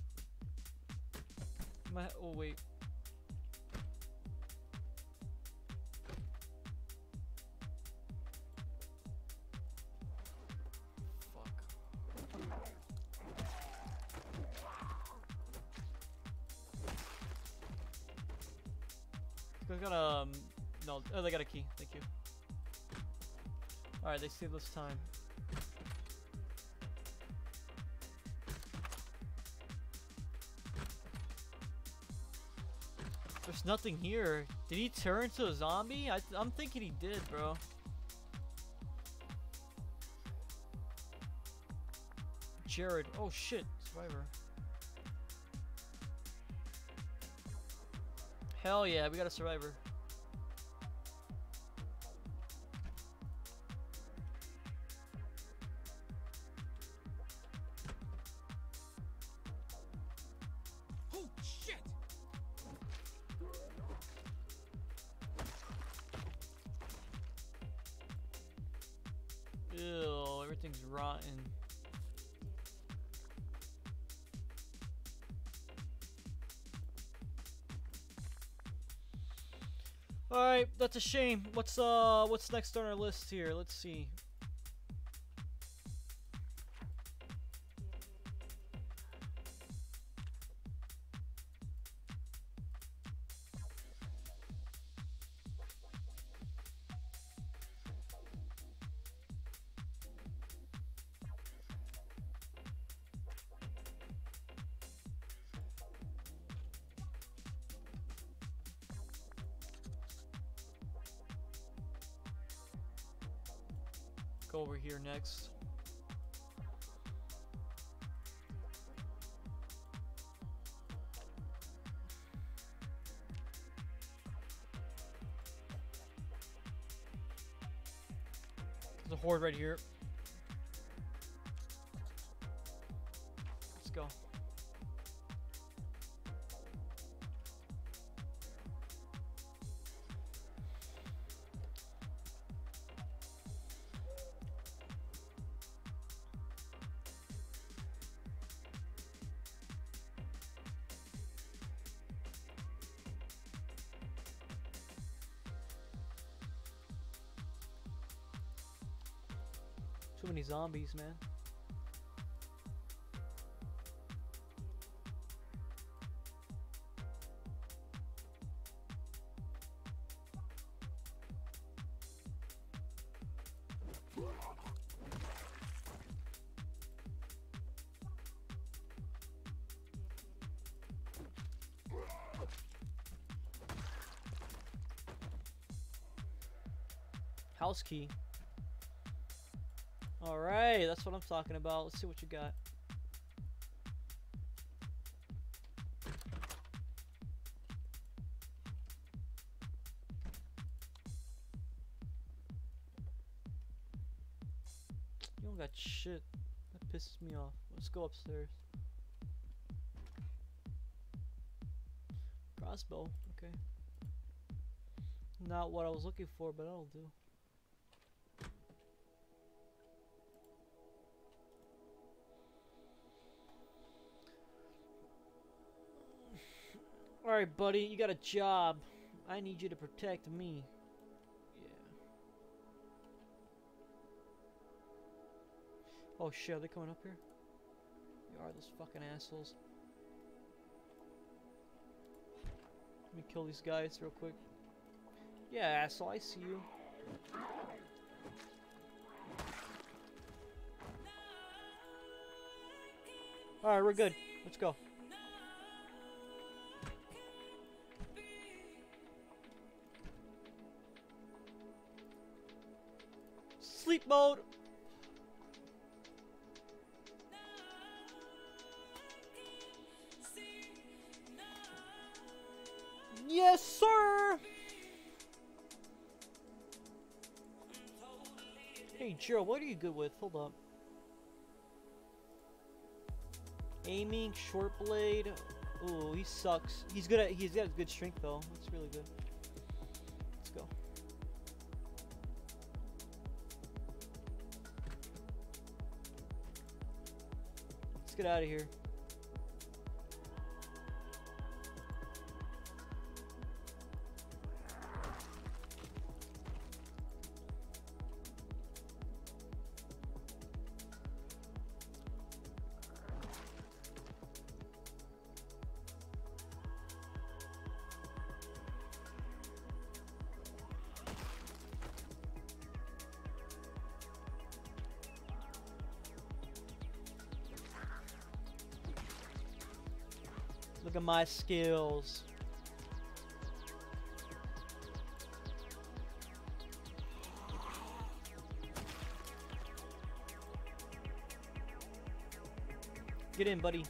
My, oh wait. Fuck. They got a um, no. Oh, they got a key. Thank you. All right, they saved us time. There's nothing here. Did he turn into a zombie? I th I'm thinking he did, bro. Jared. Oh shit, survivor. Hell yeah, we got a survivor. Oh shit! Ew, everything's rotten. Alright, that's a shame. What's uh what's next on our list here? Let's see. Go over here next. There's a horde right here. Let's go. Too many zombies, man. House key. Alright, that's what I'm talking about. Let's see what you got. You don't got shit. That pisses me off. Let's go upstairs. Crossbow, okay. Not what I was looking for, but that'll do. Alright, buddy, you got a job. I need you to protect me. Yeah. Oh shit, are they coming up here? They are, those fucking assholes. Let me kill these guys real quick. Yeah, asshole, I see you. Alright, we're good. Let's go. Sleep mode. Yes, sir. Hey, Gerald, what are you good with? Hold up. Aiming, short blade. Ooh, he sucks. He's good at. He's got good strength though. That's really good. Let's go. get out of here. Look at my skills. Get in, buddy.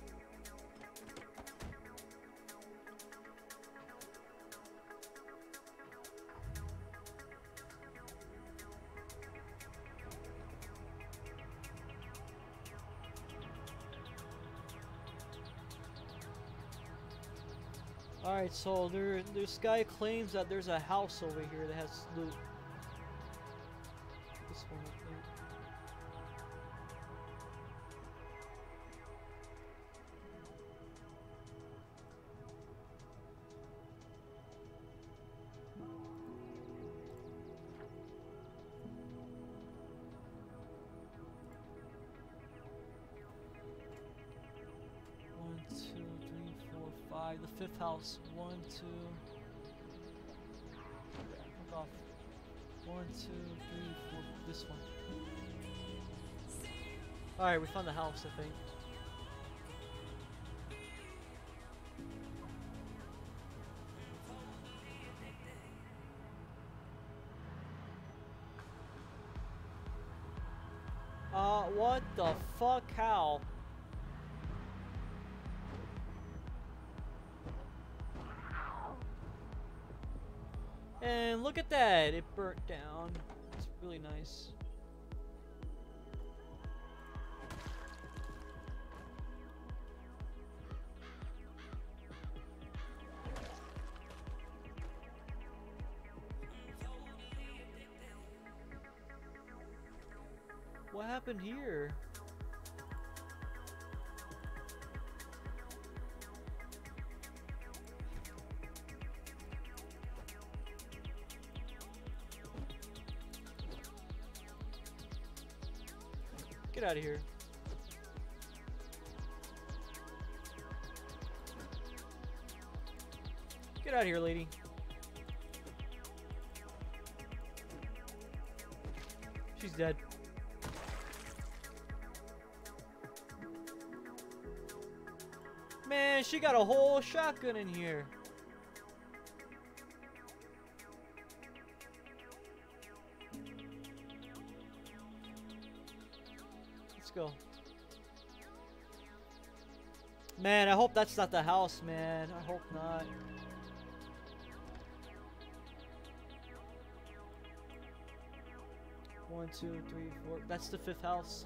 Alright, so there, this guy claims that there's a house over here that has loot. This one, I think. One, two, three, four, five. The fifth house. One, two. Hold off. One, two, three, four. This one. Alright, we found the house, I think. Uh, what the fuck? How? And look at that, it burnt down. It's really nice. What happened here? Get out of here. Get out of here, lady. She's dead. Man, she got a whole shotgun in here. Let's go. Man, I hope that's not the house, man. I hope not. One, two, three, four. That's the fifth house.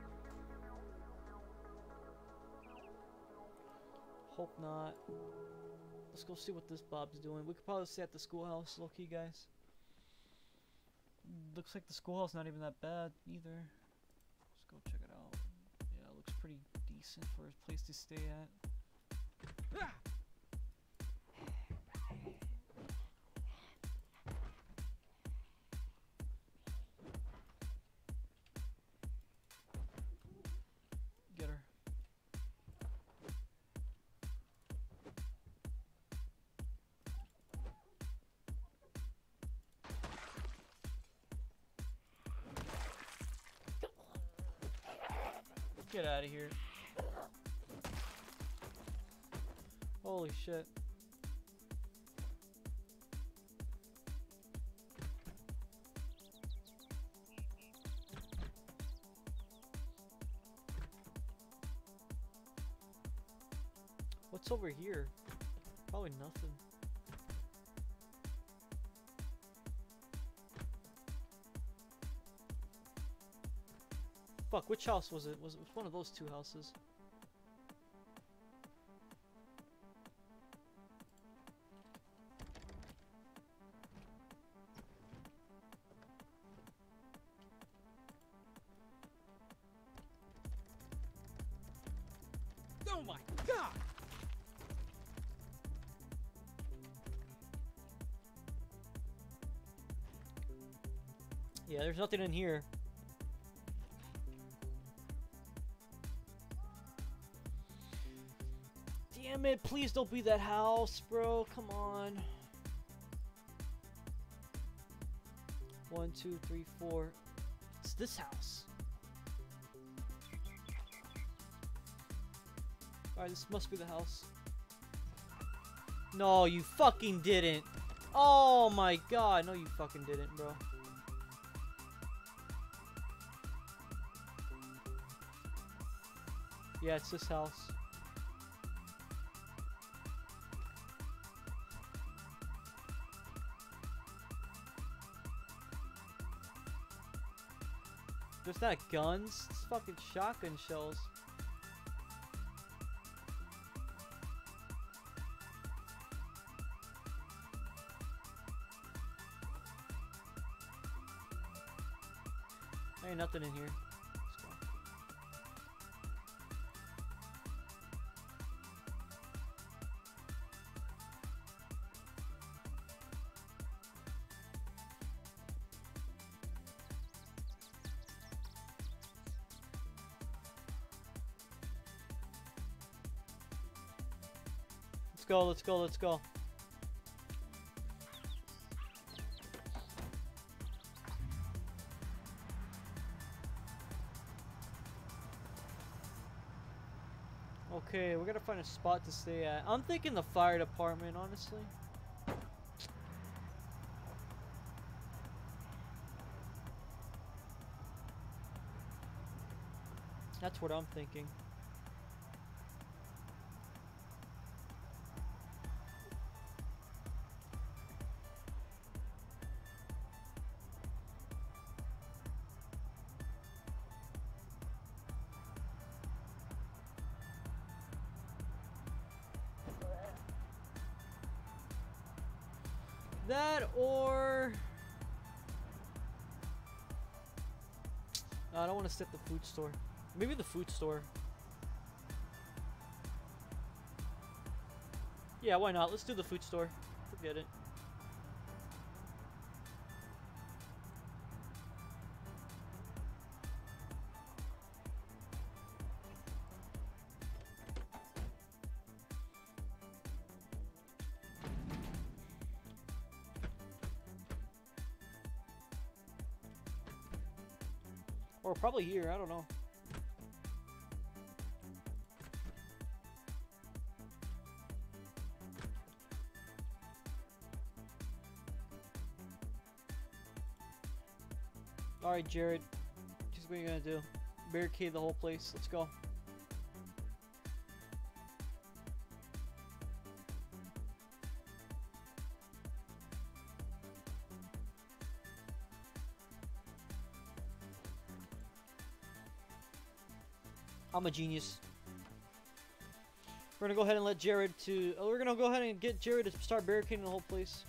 Hope not. Let's go see what this Bob's doing. We could probably stay at the schoolhouse, low-key, guys. Looks like the schoolhouse not even that bad either. Let's go check it out. Yeah, it looks pretty decent for a place to stay at. Ah! Get her. Get out of here. Holy shit. What's over here? Probably nothing. Fuck, which house was it? Was it one of those two houses? Oh my god! Yeah, there's nothing in here. Damn it, please don't be that house, bro. Come on. One, two, three, four. It's this house. Alright, this must be the house. No, you fucking didn't. Oh my god. No, you fucking didn't, bro. Yeah, it's this house. There's not guns, it's fucking shotgun shells. There ain't nothing in here. Let's go. Let's go, let's go, let's go. Okay, we're gonna find a spot to stay at. I'm thinking the fire department, honestly. That's what I'm thinking. That or... No, I don't want to stay at the food store. Maybe the food store. Yeah, why not? Let's do the food store. Forget it. Or probably here, I don't know. Alright, Jared. Here's what you're gonna do. Barricade the whole place. Let's go. I'm a genius. We're gonna go ahead and let Jared to... Oh, we're gonna go ahead and get Jared to start barricading the whole place.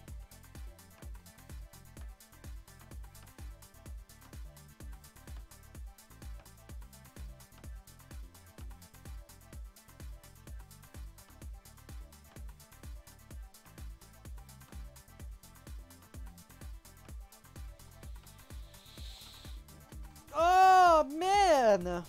Oh, man!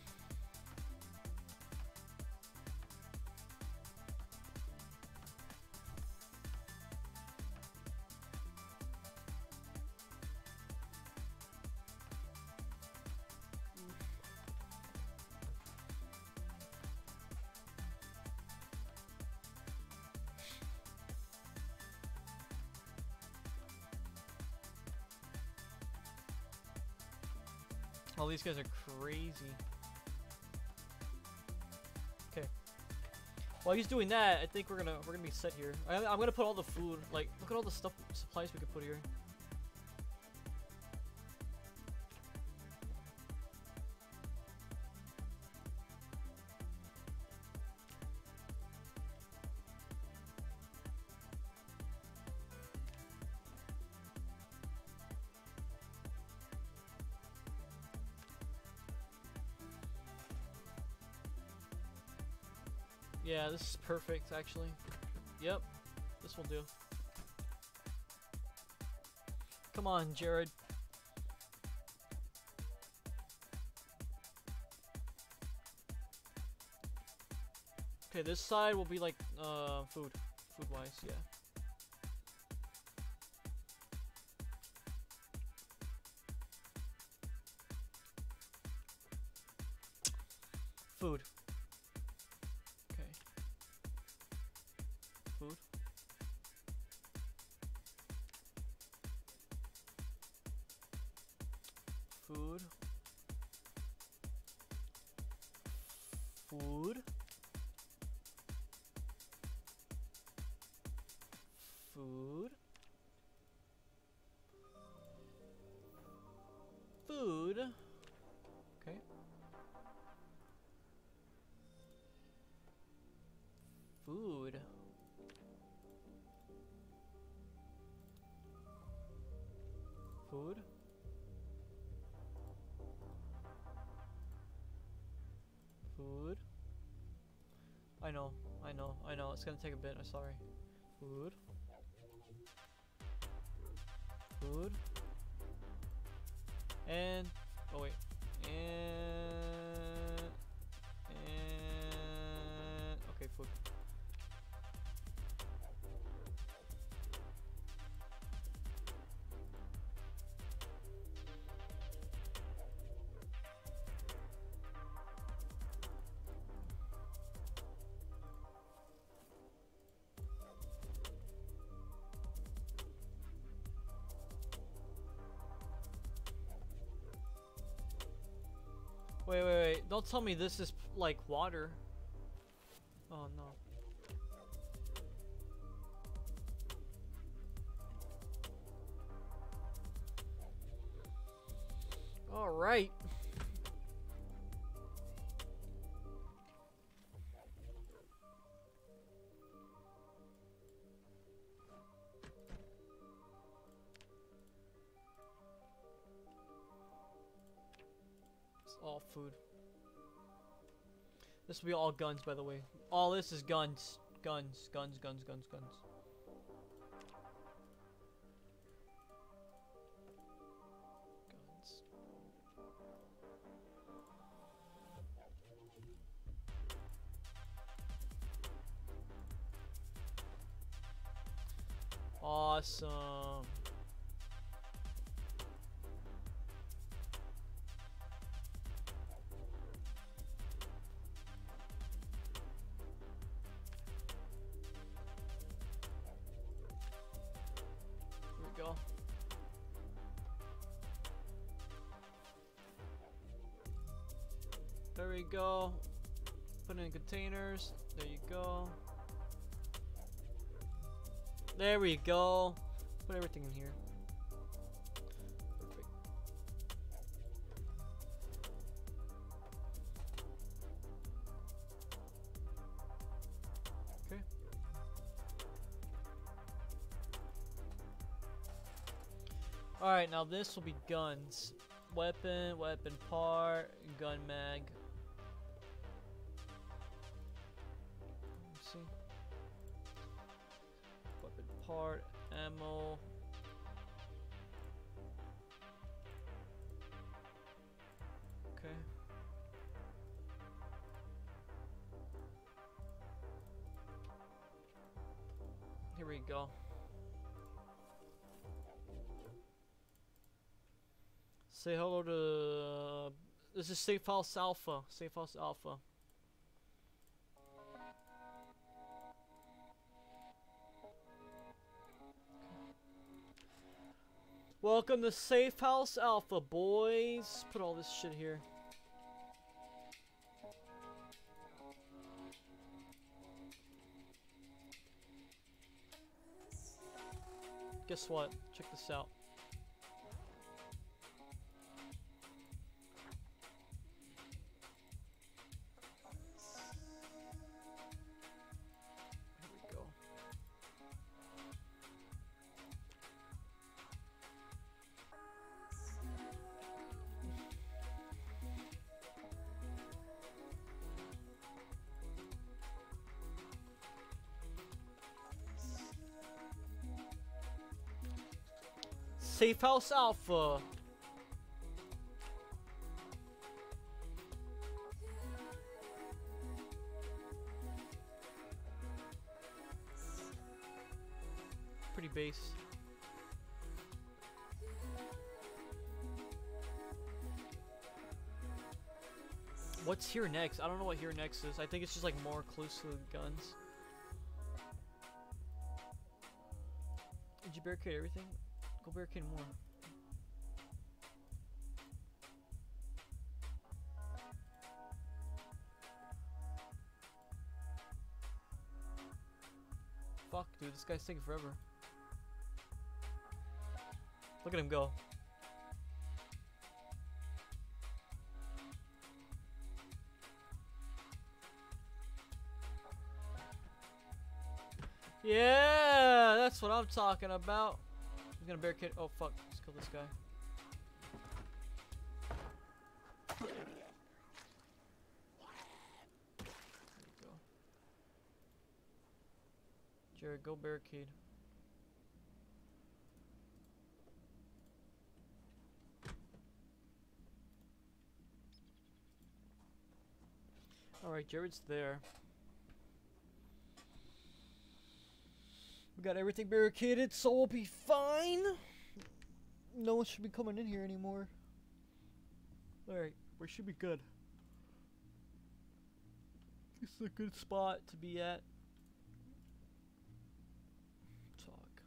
Oh, these guys are crazy. Okay. While he's doing that, I think we're gonna we're gonna be set here. I, I'm gonna put all the food. Like, look at all the stuff, supplies we could put here. Yeah, this is perfect, actually. Yep, this will do. Come on, Jared. Okay, this side will be like, uh, food. Food-wise, yeah. Food. Okay. Food. Food. Food. Food. Food. Okay. Food. Food. Food. I know, I know, I know. It's gonna take a bit. I'm sorry. Food. Food. And oh wait. And and okay, food. Wait, wait, wait. Don't tell me this is like water. Oh no. All right. It's all food. This will be all guns, by the way. All this is guns. Guns, guns, guns, guns, guns. Guns. Awesome. Go. There we go. Put it in containers. There you go. There we go. Put everything in here. Perfect. Okay. Alright, now this will be guns. Weapon, weapon part, gun mag. Let's see. Weapon part, ammo. Okay. Here we go. Say hello to. Uh, this is Safe House Alpha. Safe House Alpha. Welcome to Safe House Alpha, boys. Put all this shit here. Guess what? Check this out. Safe House Alpha. Pretty base. What's here next? I don't know what here next is. I think it's just like more clues to the guns. Did you barricade everything? Go barricade more. Fuck, dude, this guy's taking forever. Look at him go. Yeah, that's what I'm talking about. He's gonna barricade. Oh fuck! Let's kill this guy. There you go. Jared, go barricade. All right, Jared's there. We got everything barricaded, so we'll be fine. No one should be coming in here anymore. Alright, we should be good. This is a good spot to be at. Talk.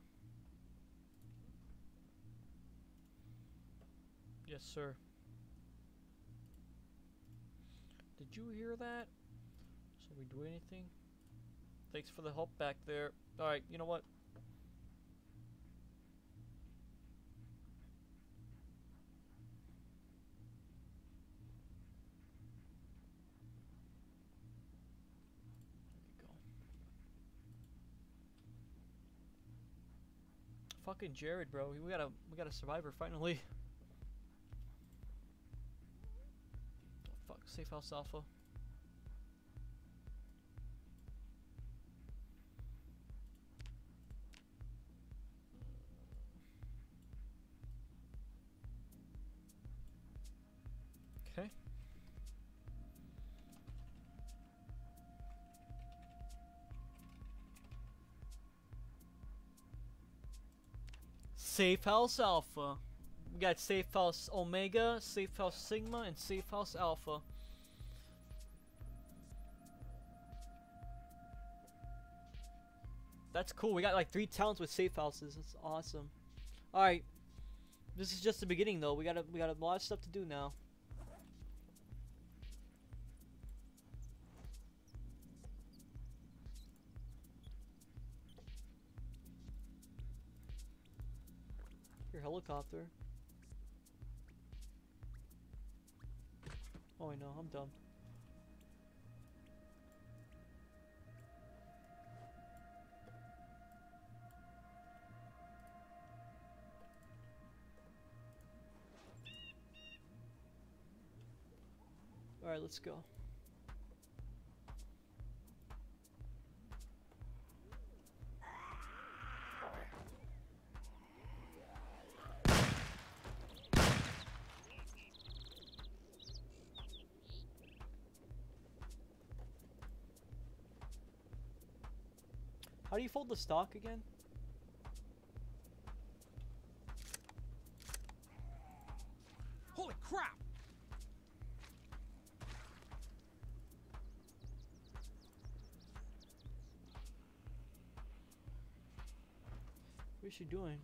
Yes, sir. Did you hear that? So we do anything? Thanks for the help back there. Alright, you know what? There we go. Fucking Jared, bro. We got a we got a survivor finally. Oh, fuck, Safe House Alpha. Okay. Safe House Alpha. We got Safe House Omega, Safe House Sigma, and Safe House Alpha. That's cool. We got like three towns with safe houses. That's awesome. All right. This is just the beginning, though. We got a we got a lot of stuff to do now. Your helicopter. Oh, I know. I'm dumb. All right, let's go. How do you fold the stock again? Holy crap! What is she doing?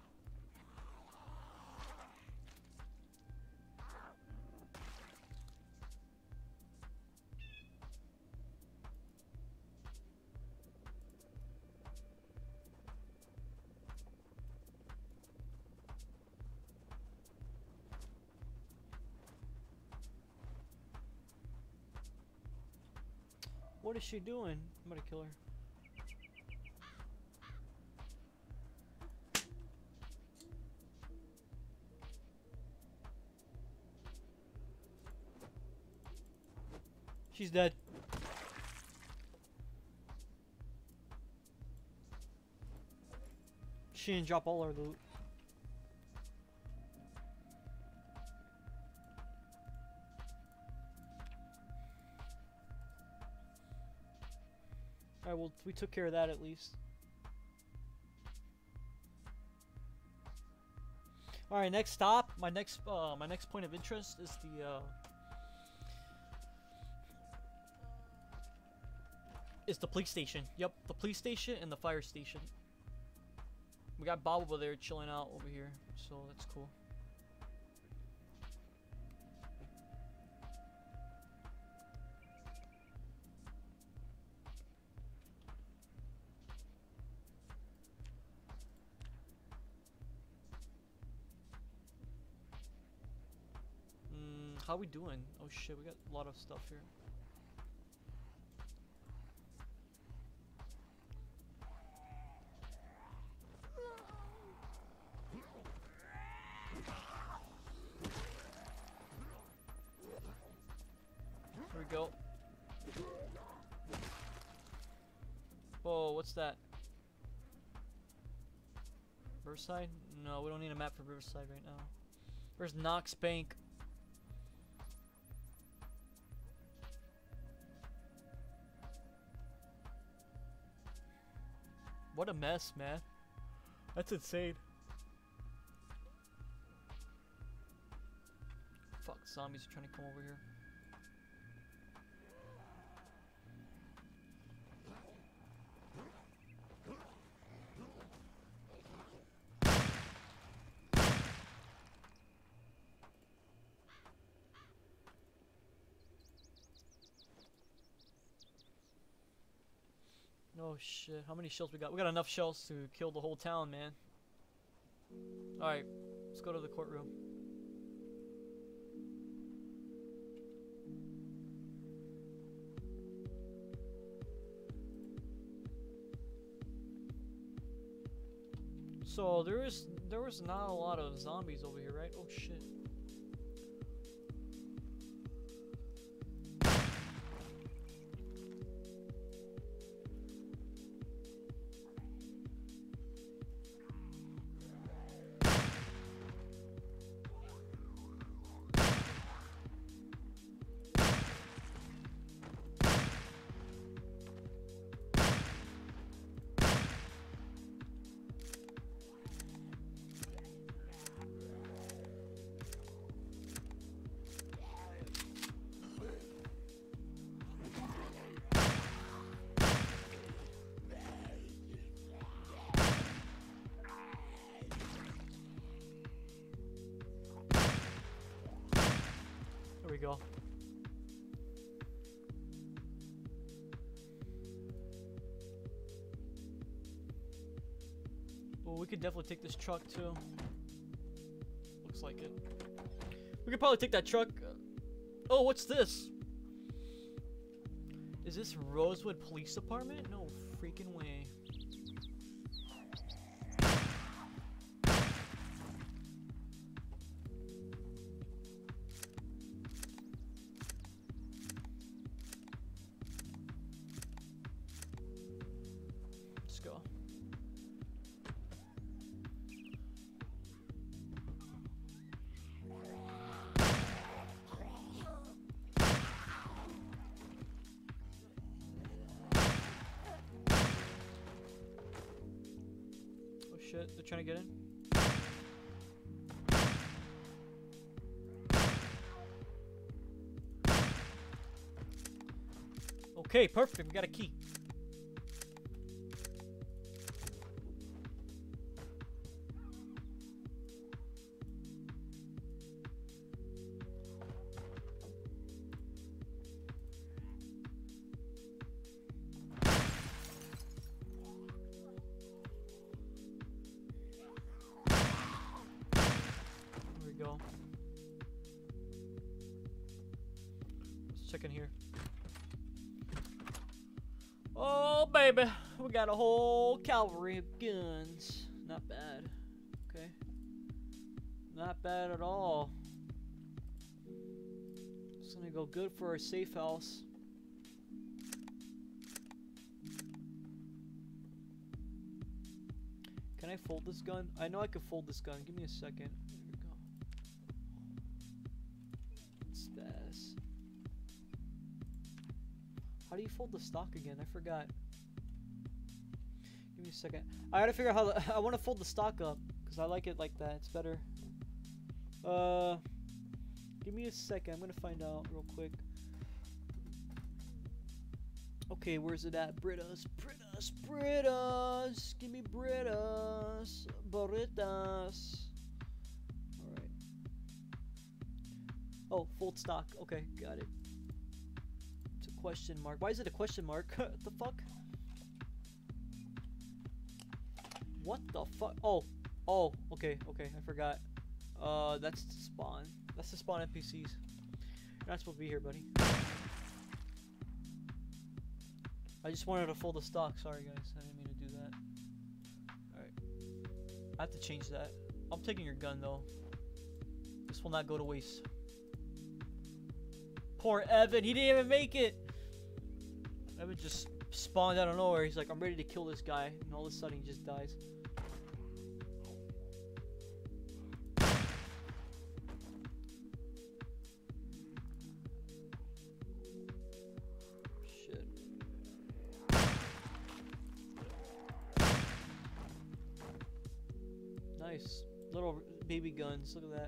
What is she doing? I'm gonna kill her. She's dead. She didn't drop all her loot. Alright, well, we took care of that at least. Alright, next stop. My next uh, my next point of interest is the uh, is the police station. Yep, the police station and the fire station. We got Bob over there chilling out over here, so that's cool. Mm, how we doing? Oh shit, we got a lot of stuff here. Here we go. Whoa, what's that? Riverside? No, we don't need a map for Riverside right now. Where's Knox Bank? What a mess, man. That's insane. Fuck, zombies are trying to come over here. Oh shit, how many shells we got? We got enough shells to kill the whole town, man. Alright, let's go to the courtroom. So there is there was not a lot of zombies over here, right? Oh shit. There we go. Well, we could definitely take this truck too. Looks like it. We could probably take that truck. Oh, what's this? Is this Rosewood Police Department? No freaking way. Let's go. Oh shit, they're trying to get in. Okay, perfect, we got a key. There we go. Let's check in here. Oh baby, we got a whole cavalry of guns. Not bad. Okay. Not bad at all. It's gonna go good for our safe house. Can I fold this gun? I know I can fold this gun. Give me a second. There we go. Spaz. How do you fold the stock again? I forgot. me a second. I gotta figure out how to, I want to fold the stock up because I like it like that. It's better. Uh, give me a second. I'm gonna find out real quick. Okay, where's it at? Britas, Britas, Britas. Give me Britas, burritas. All right. Oh, fold stock. Okay, got it. It's a question mark. Why is it a question mark? What the fuck? What the fuck? Oh, oh, okay, okay, I forgot. Uh, that's the spawn. That's the spawn N P Cs. You're not supposed to be here, buddy. I just wanted to fold the stock. Sorry, guys. I didn't mean to do that. Alright. I have to change that. I'm taking your gun, though. This will not go to waste. Poor Evan. He didn't even make it. Evan just spawned out of nowhere. He's like, I'm ready to kill this guy. And all of a sudden, he just dies. Nice. Little baby guns. Look at that.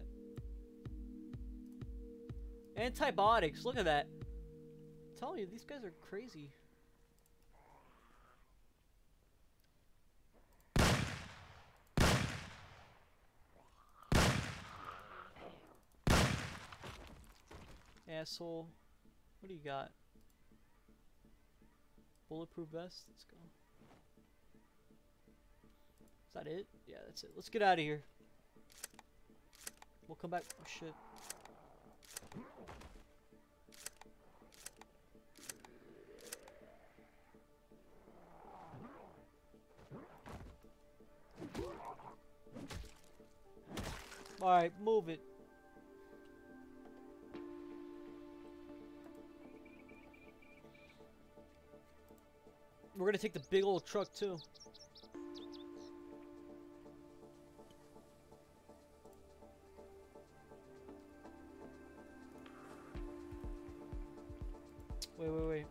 Antibiotics. Look at that. I'm telling you, these guys are crazy. Asshole. What do you got? Bulletproof vest? Let's go. Is that it? Yeah, that's it. Let's get out of here. We'll come back. Oh, shit. Alright, move it. We're gonna take the big old truck, too. Wait, wait, wait.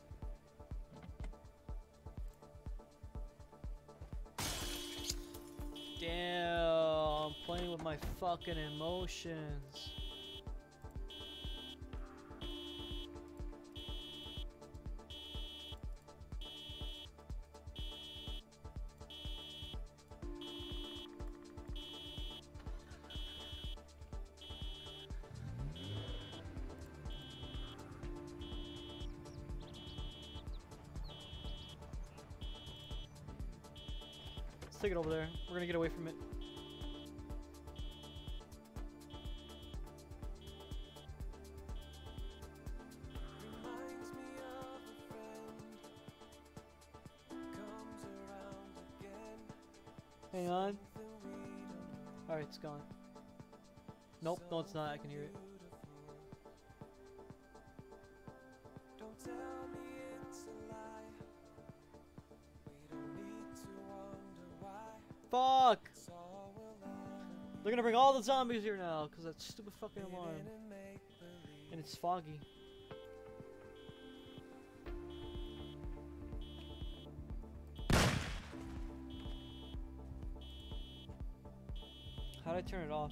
Damn, I'm playing with my fucking emotions. Take it over there. We're gonna get away from it. Hang on. Alright, it's gone. Nope, no it's not. I can hear it. Fuck! They're gonna bring all the zombies here now because that stupid fucking alarm. And it's foggy. How'd I turn it off?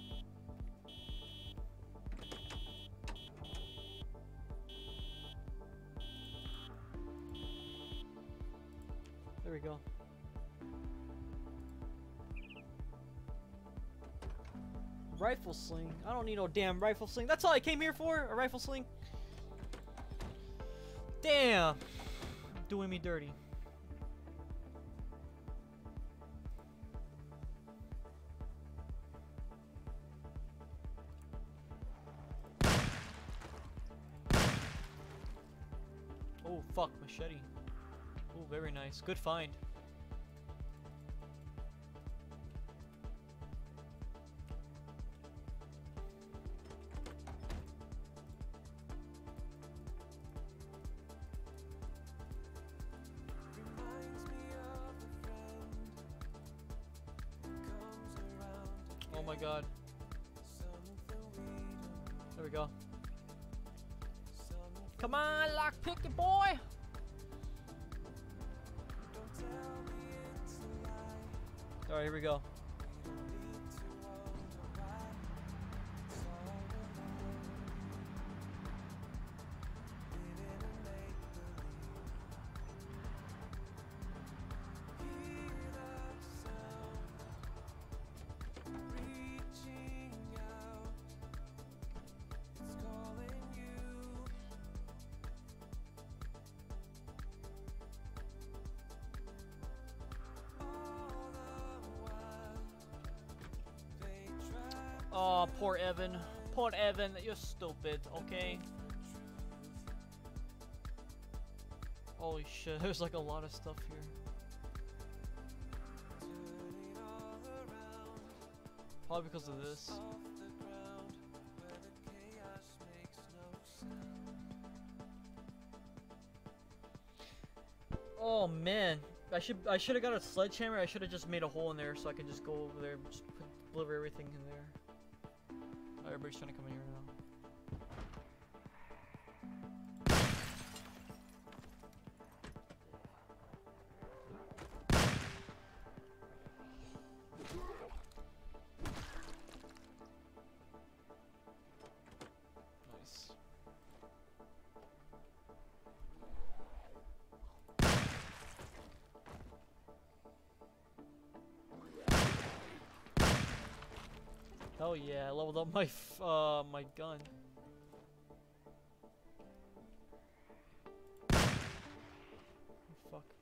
There we go. Rifle sling. I don't need no damn rifle sling. That's all I came here for? A rifle sling? Damn. Doing me dirty. Oh, fuck. Machete. Oh, very nice. Good find. Oh my god. There we go. Come on, lockpick it, boy! Alright, here we go. Oh, poor Evan. Poor Evan, you're stupid, okay? Holy shit, there's like a lot of stuff here. Probably because of this. Oh man, I should I should have got a sledgehammer. I should have just made a hole in there so I could just go over there and just put, deliver everything in there. Everybody's trying to come in here now. Nice. Hell yeah, I leveled up my f uh my gun. Fuck.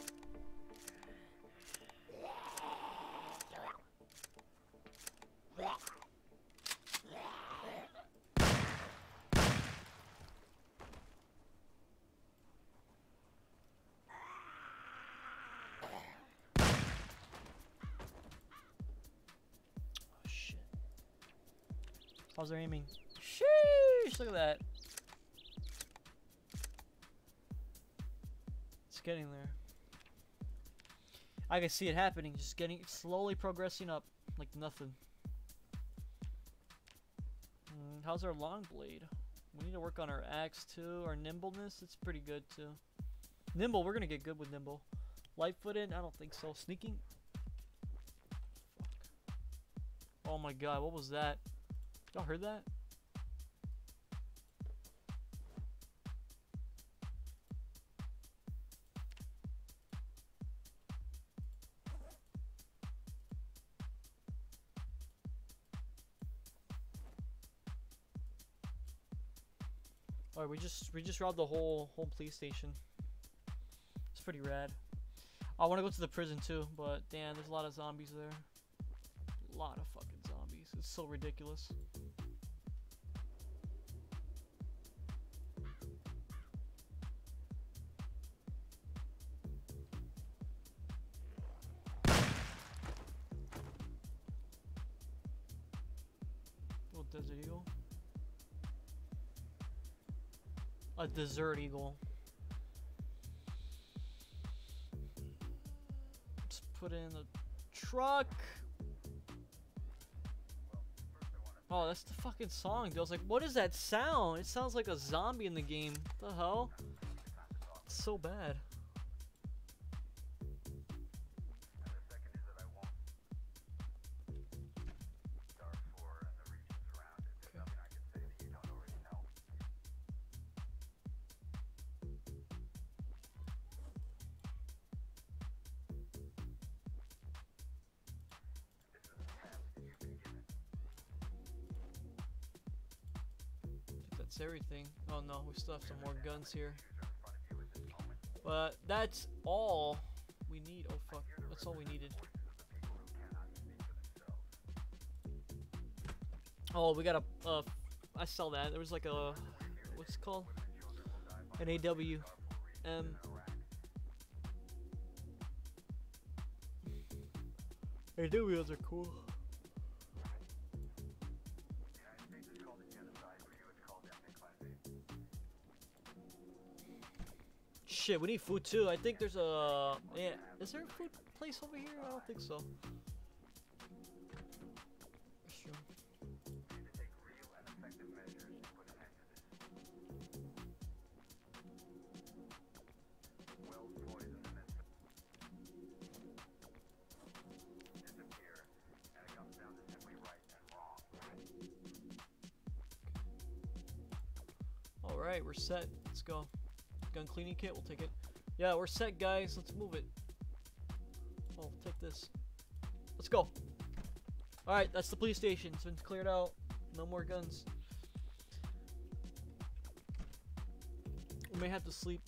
How's their aiming? Sheesh! Look at that. It's getting there. I can see it happening. Just getting slowly progressing up like nothing. Mm, how's our long blade? We need to work on our axe too. Our nimbleness, it's pretty good too. Nimble, we're gonna get good with nimble. Light-footed, I don't think so. Sneaking. Fuck. Oh my god, what was that? Y'all heard that? Alright, we just we just robbed the whole whole police station. It's pretty rad. I want to go to the prison too, but damn, there's a lot of zombies there. A lot of fucking zombies. It's so ridiculous. Little desert eagle. A desert eagle. Let's put it in the truck. Oh, that's the fucking song, dude. I was like, what is that sound? It sounds like a zombie in the game. What the hell? It's so bad. That's everything. Oh no, we still have some more guns here. But that's all we need. Oh fuck, that's all we needed. Oh, we got a, uh, I saw that. There was like a, what's it called? An A W M. A Ws are cool. Shit, we need food too. I think there's a, yeah, is there a food place over here? I don't think so. Sure. Alright, we're set. Let's go. Gun cleaning kit, we'll take it. Yeah, we're set, guys. Let's move it. Oh, take this. Let's go. Alright, that's the police station. It's been cleared out. No more guns. We may have to sleep.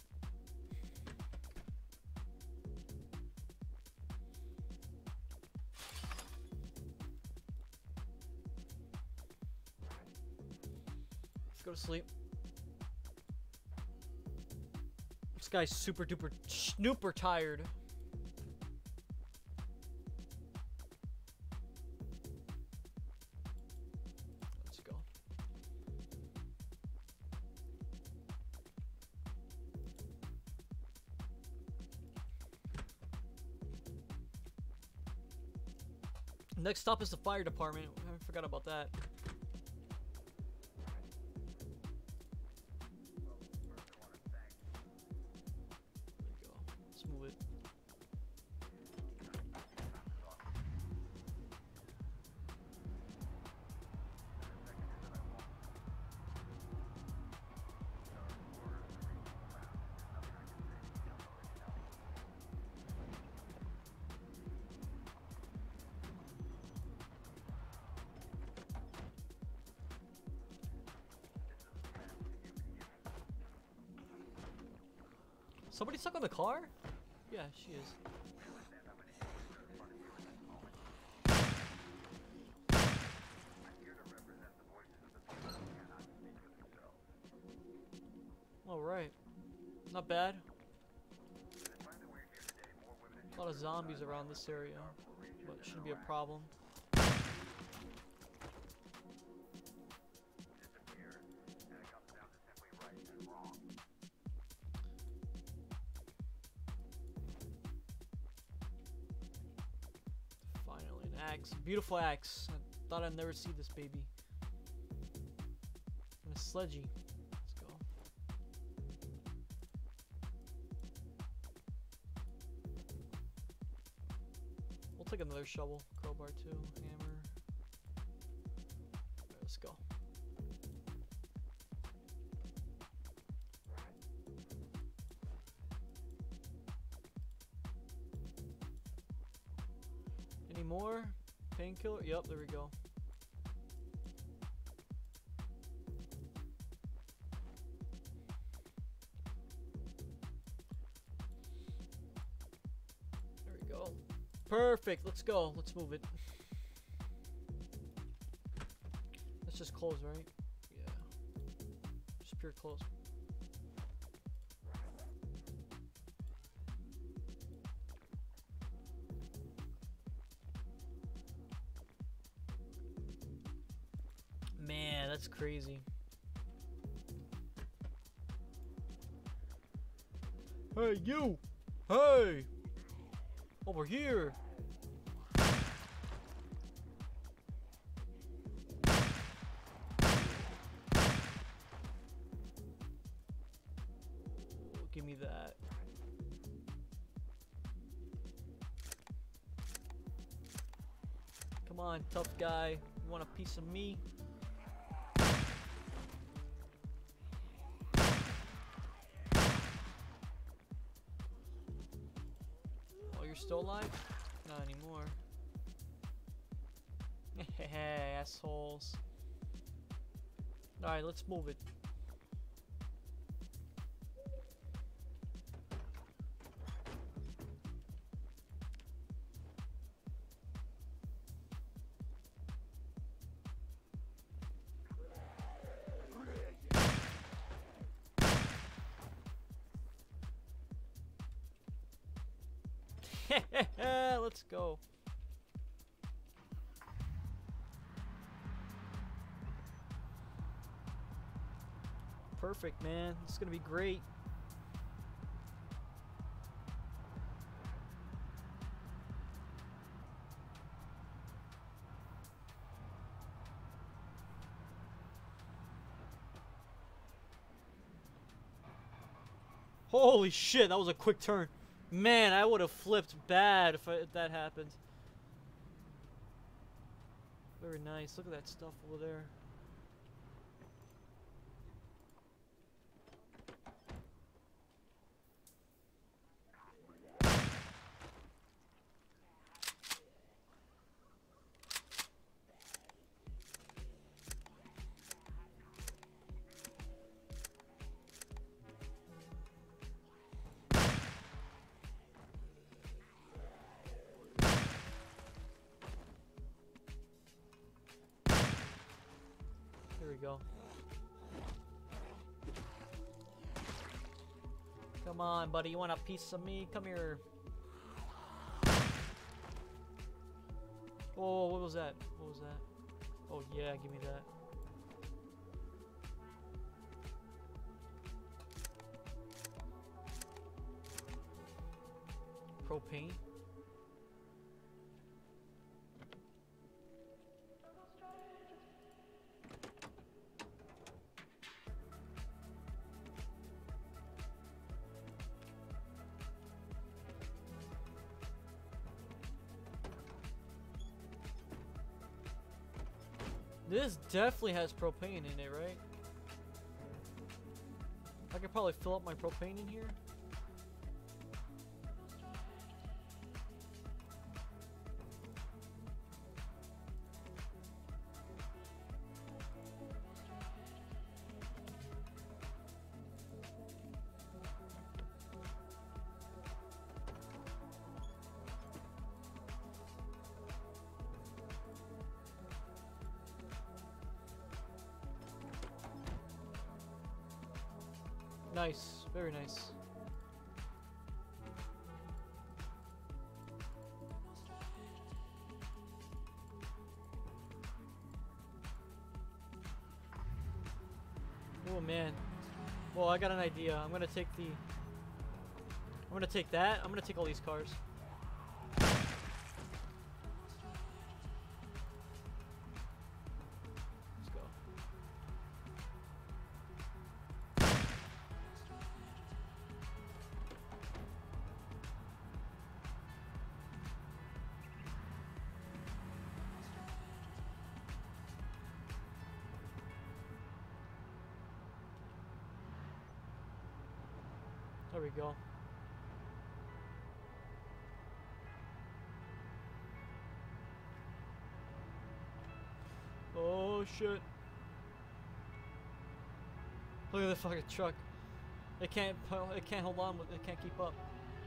Let's go to sleep. This guy's super duper snooper tired. Let's go. Next stop is the fire department. I forgot about that. Move it. Somebody stuck on the car? Yeah, she is. Alright. Not bad. A lot of zombies around this area, but it shouldn't be a problem. Axe. Beautiful axe. I thought I'd never see this baby. And a sledgy. Let's go. We'll take another shovel. Crowbar too. Hammer. Right, let's go. Any more? Painkiller? Yep, there we go. There we go. Perfect. Let's go. Let's move it. Let's just close, right? Yeah. Just pure close. Man, that's crazy. Hey, you! Hey! Over here! Give me that. Come on, tough guy. You want a piece of me? Oh, you're still alive? Not anymore. Hey, assholes. Alright, let's move it. Let's go. Perfect, man. It's gonna be great. Holy shit, that was a quick turn. Man, I would have flipped bad if, I, if that happened. Very nice. Look at that stuff over there. There we go. Come on, buddy. You want a piece of me? Come here. Oh, what was that? What was that? Oh, yeah, give me that. Propane. This definitely has propane in it, right? I could probably fill up my propane in here. Nice, very nice. Oh man. Well, I got an idea. I'm gonna take the. I'm gonna take that. I'm gonna take all these cars. Let's go. There we go. Oh shit. Look at the fucking truck. It can't it can't hold on with it can't keep up.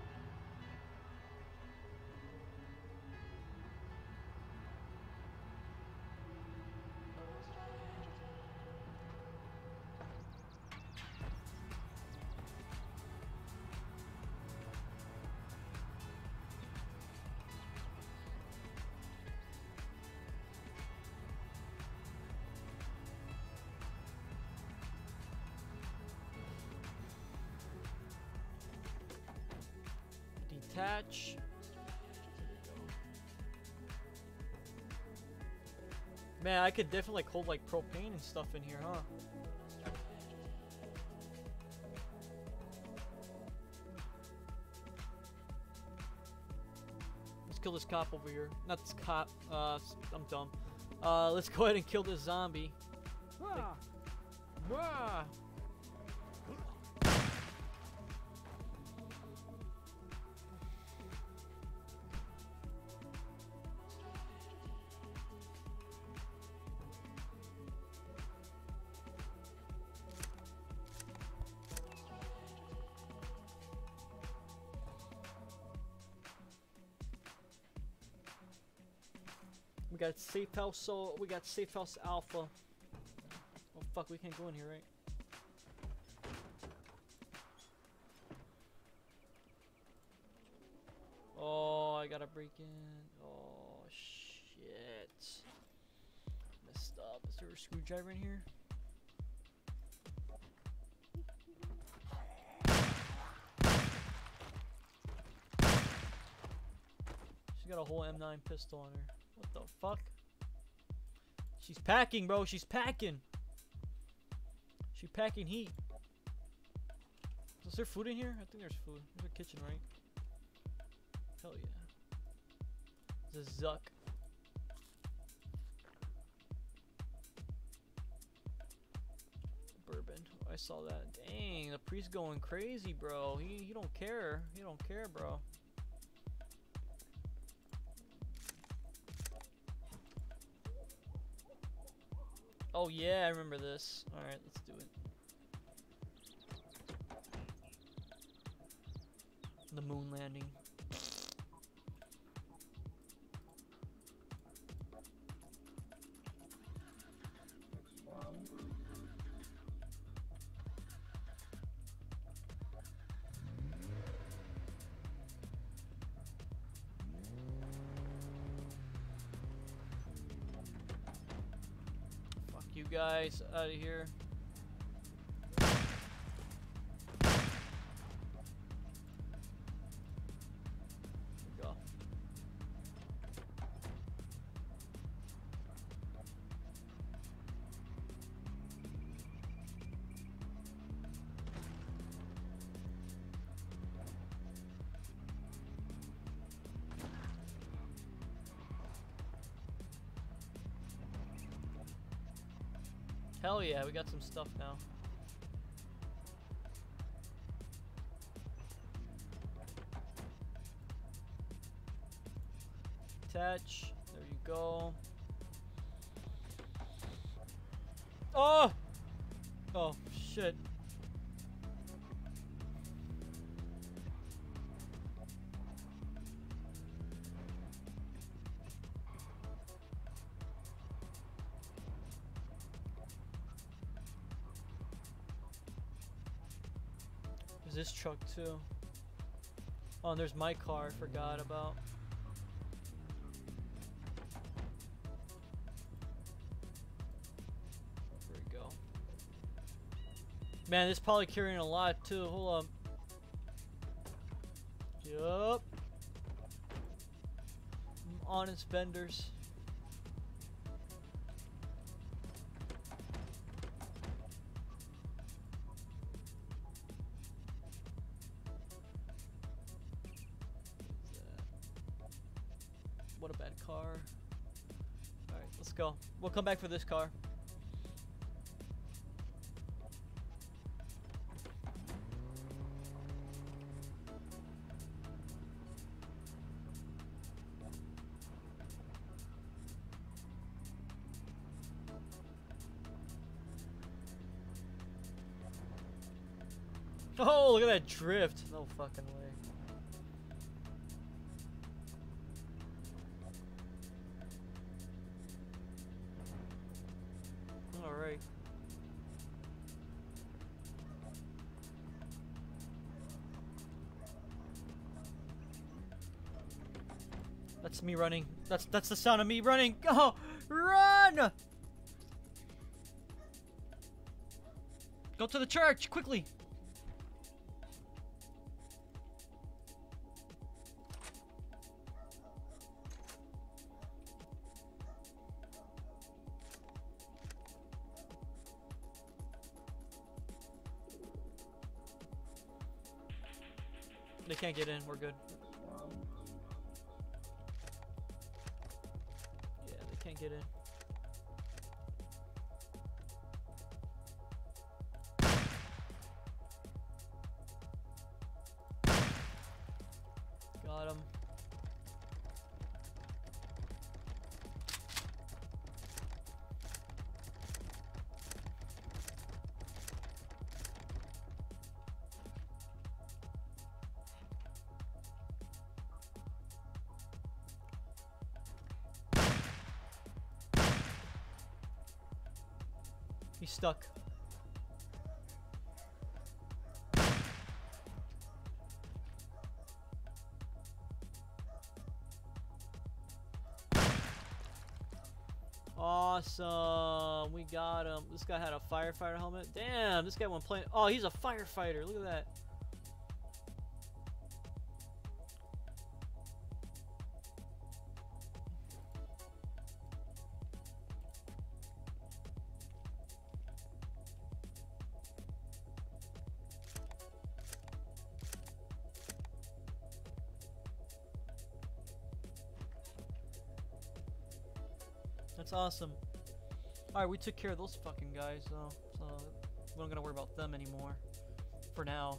Detach. Man, I could definitely like hold like propane and stuff in here, huh? Let's kill this cop over here. Not this cop. Uh, I'm dumb. Uh, let's go ahead and kill this zombie. Like, ah. We got safe house, so we got safe house alpha. Oh fuck, we can't go in here, right? Oh, I gotta break in. Oh shit. Messed up. Is there a screwdriver in here? She's got a whole M nine pistol on her. What the fuck? She's packing, bro. She's packing. She's packing heat. Is there food in here? I think there's food. There's a kitchen, right? Hell yeah. There's a Zuck. Bourbon. Oh, I saw that. Dang, the priest going crazy, bro. He, he don't care. He don't care, bro. Oh yeah, I remember this. Alright, let's do it. The moon landing. guys out of here. Go. Hell yeah, we got some stuff now. Attach. There you go. Oh! Oh, shit. There's this truck too. Oh, and there's my car I forgot about. There we go. Man, this is probably carrying a lot too. Hold on. Yup. Honest vendors. What a bad car. Alright, let's go. We'll come back for this car. Oh, look at that drift. No fucking way. Alright. That's me running. That's that's the sound of me running. Go! Run! Go to the church, quickly! They can't get in, we're good. Yeah, they can't get in. Got him. He's stuck. Awesome. We got him. This guy had a firefighter helmet. Damn, this guy went playing. Oh, he's a firefighter. Look at that. That's awesome. Alright, we took care of those fucking guys, so, so we don't gotta worry about them anymore. For now.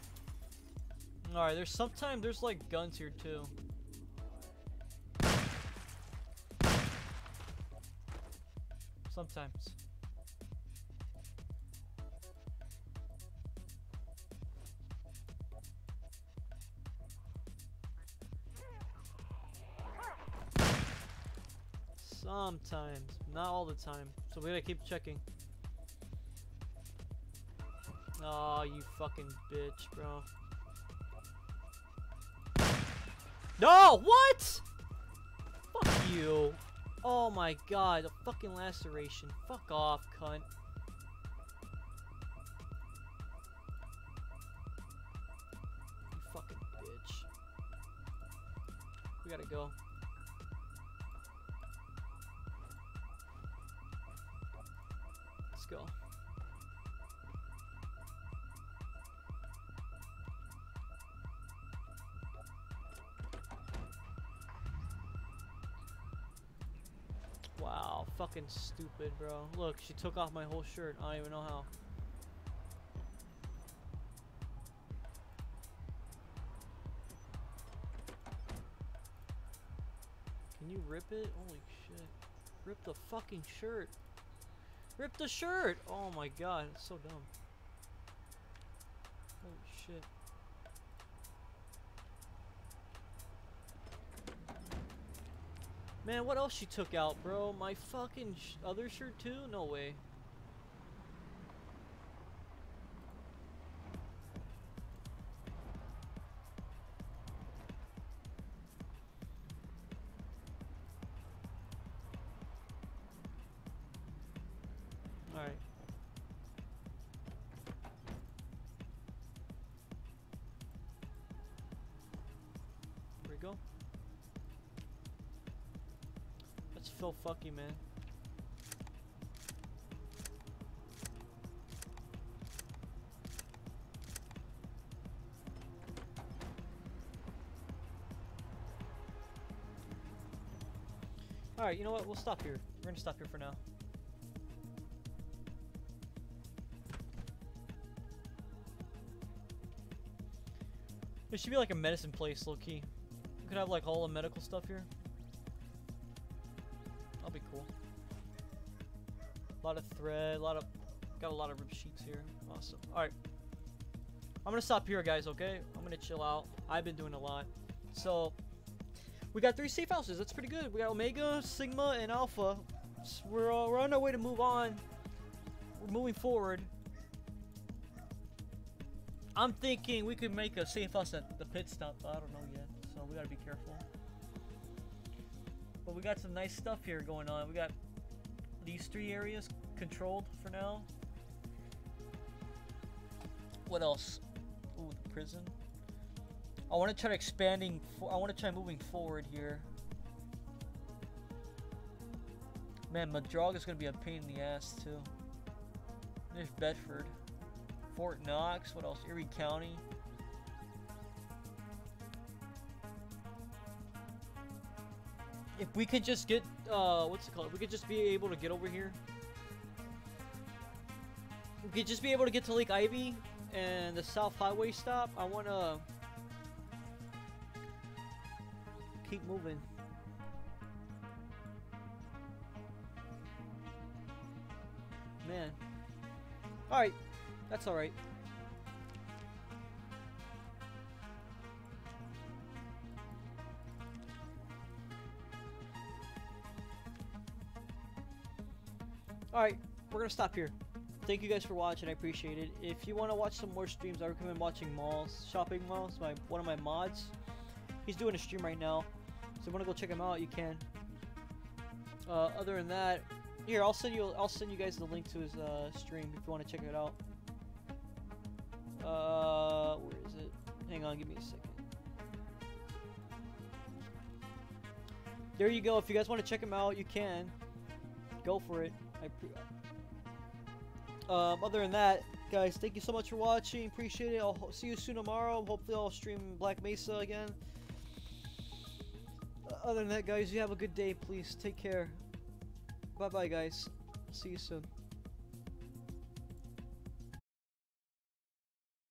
Alright, there's sometimes there's like guns here too. Sometimes. Sometimes, not all the time. So we gotta keep checking. Oh, you fucking bitch, bro. No, what? Fuck you. Oh my god, a fucking laceration. Fuck off, cunt. You fucking bitch. We gotta go. Let's go. Wow, fucking stupid, bro. Look, she took off my whole shirt. I don't even know how. Can you rip it? Holy shit. Rip the fucking shirt. Rip the shirt! Oh my god, it's so dumb. Holy shit. Man, what else she took out, bro? My fucking sh other shirt too? No way. Alright. Here we go. That's Phil Fucky, man. Alright, you know what? We'll stop here. We're gonna stop here for now. There should be like a medicine place, low key. We could have like all the medical stuff here. That'll be cool. A lot of thread, a lot of, got a lot of rib sheets here. Awesome. Alright. I'm gonna stop here, guys, okay? I'm gonna chill out. I've been doing a lot. So, we got three safe houses. That's pretty good. We got Omega, Sigma, and Alpha. So we're, uh, we're on our way to move on. We're moving forward. I'm thinking we could make a safe house at the pit stop, but I don't know yet. So we gotta be careful. But we got some nice stuff here going on. We got these three areas controlled for now. What else? Ooh, the prison. I want to try expanding. I want to try moving forward here. Man, Madrag is gonna be a pain in the ass too. There's Bedford, Fort Knox. What else? Erie County. If we could just get, uh, what's it called? If we could just be able to get over here. We could just be able to get to Lake Ivy and the South Highway stop. I want to keep moving. Man. Alright. That's alright. Alright, we're gonna stop here. Thank you guys for watching, I appreciate it. If you want to watch some more streams, I recommend watching Malls, Shopping Malls, my one of my mods. He's doing a stream right now. So if you want to go check him out, you can. Uh, other than that, here, I'll send you I'll send you guys the link to his uh, stream if you want to check it out. Uh, where is it? Hang on, give me a second. There you go. If you guys want to check him out, you can. Go for it. I pre um, other than that, guys, thank you so much for watching. Appreciate it. I'll see you soon tomorrow. Hopefully, I'll stream Black Mesa again. Uh, other than that, guys, you have a good day. Please take care. Bye bye, guys. See you soon.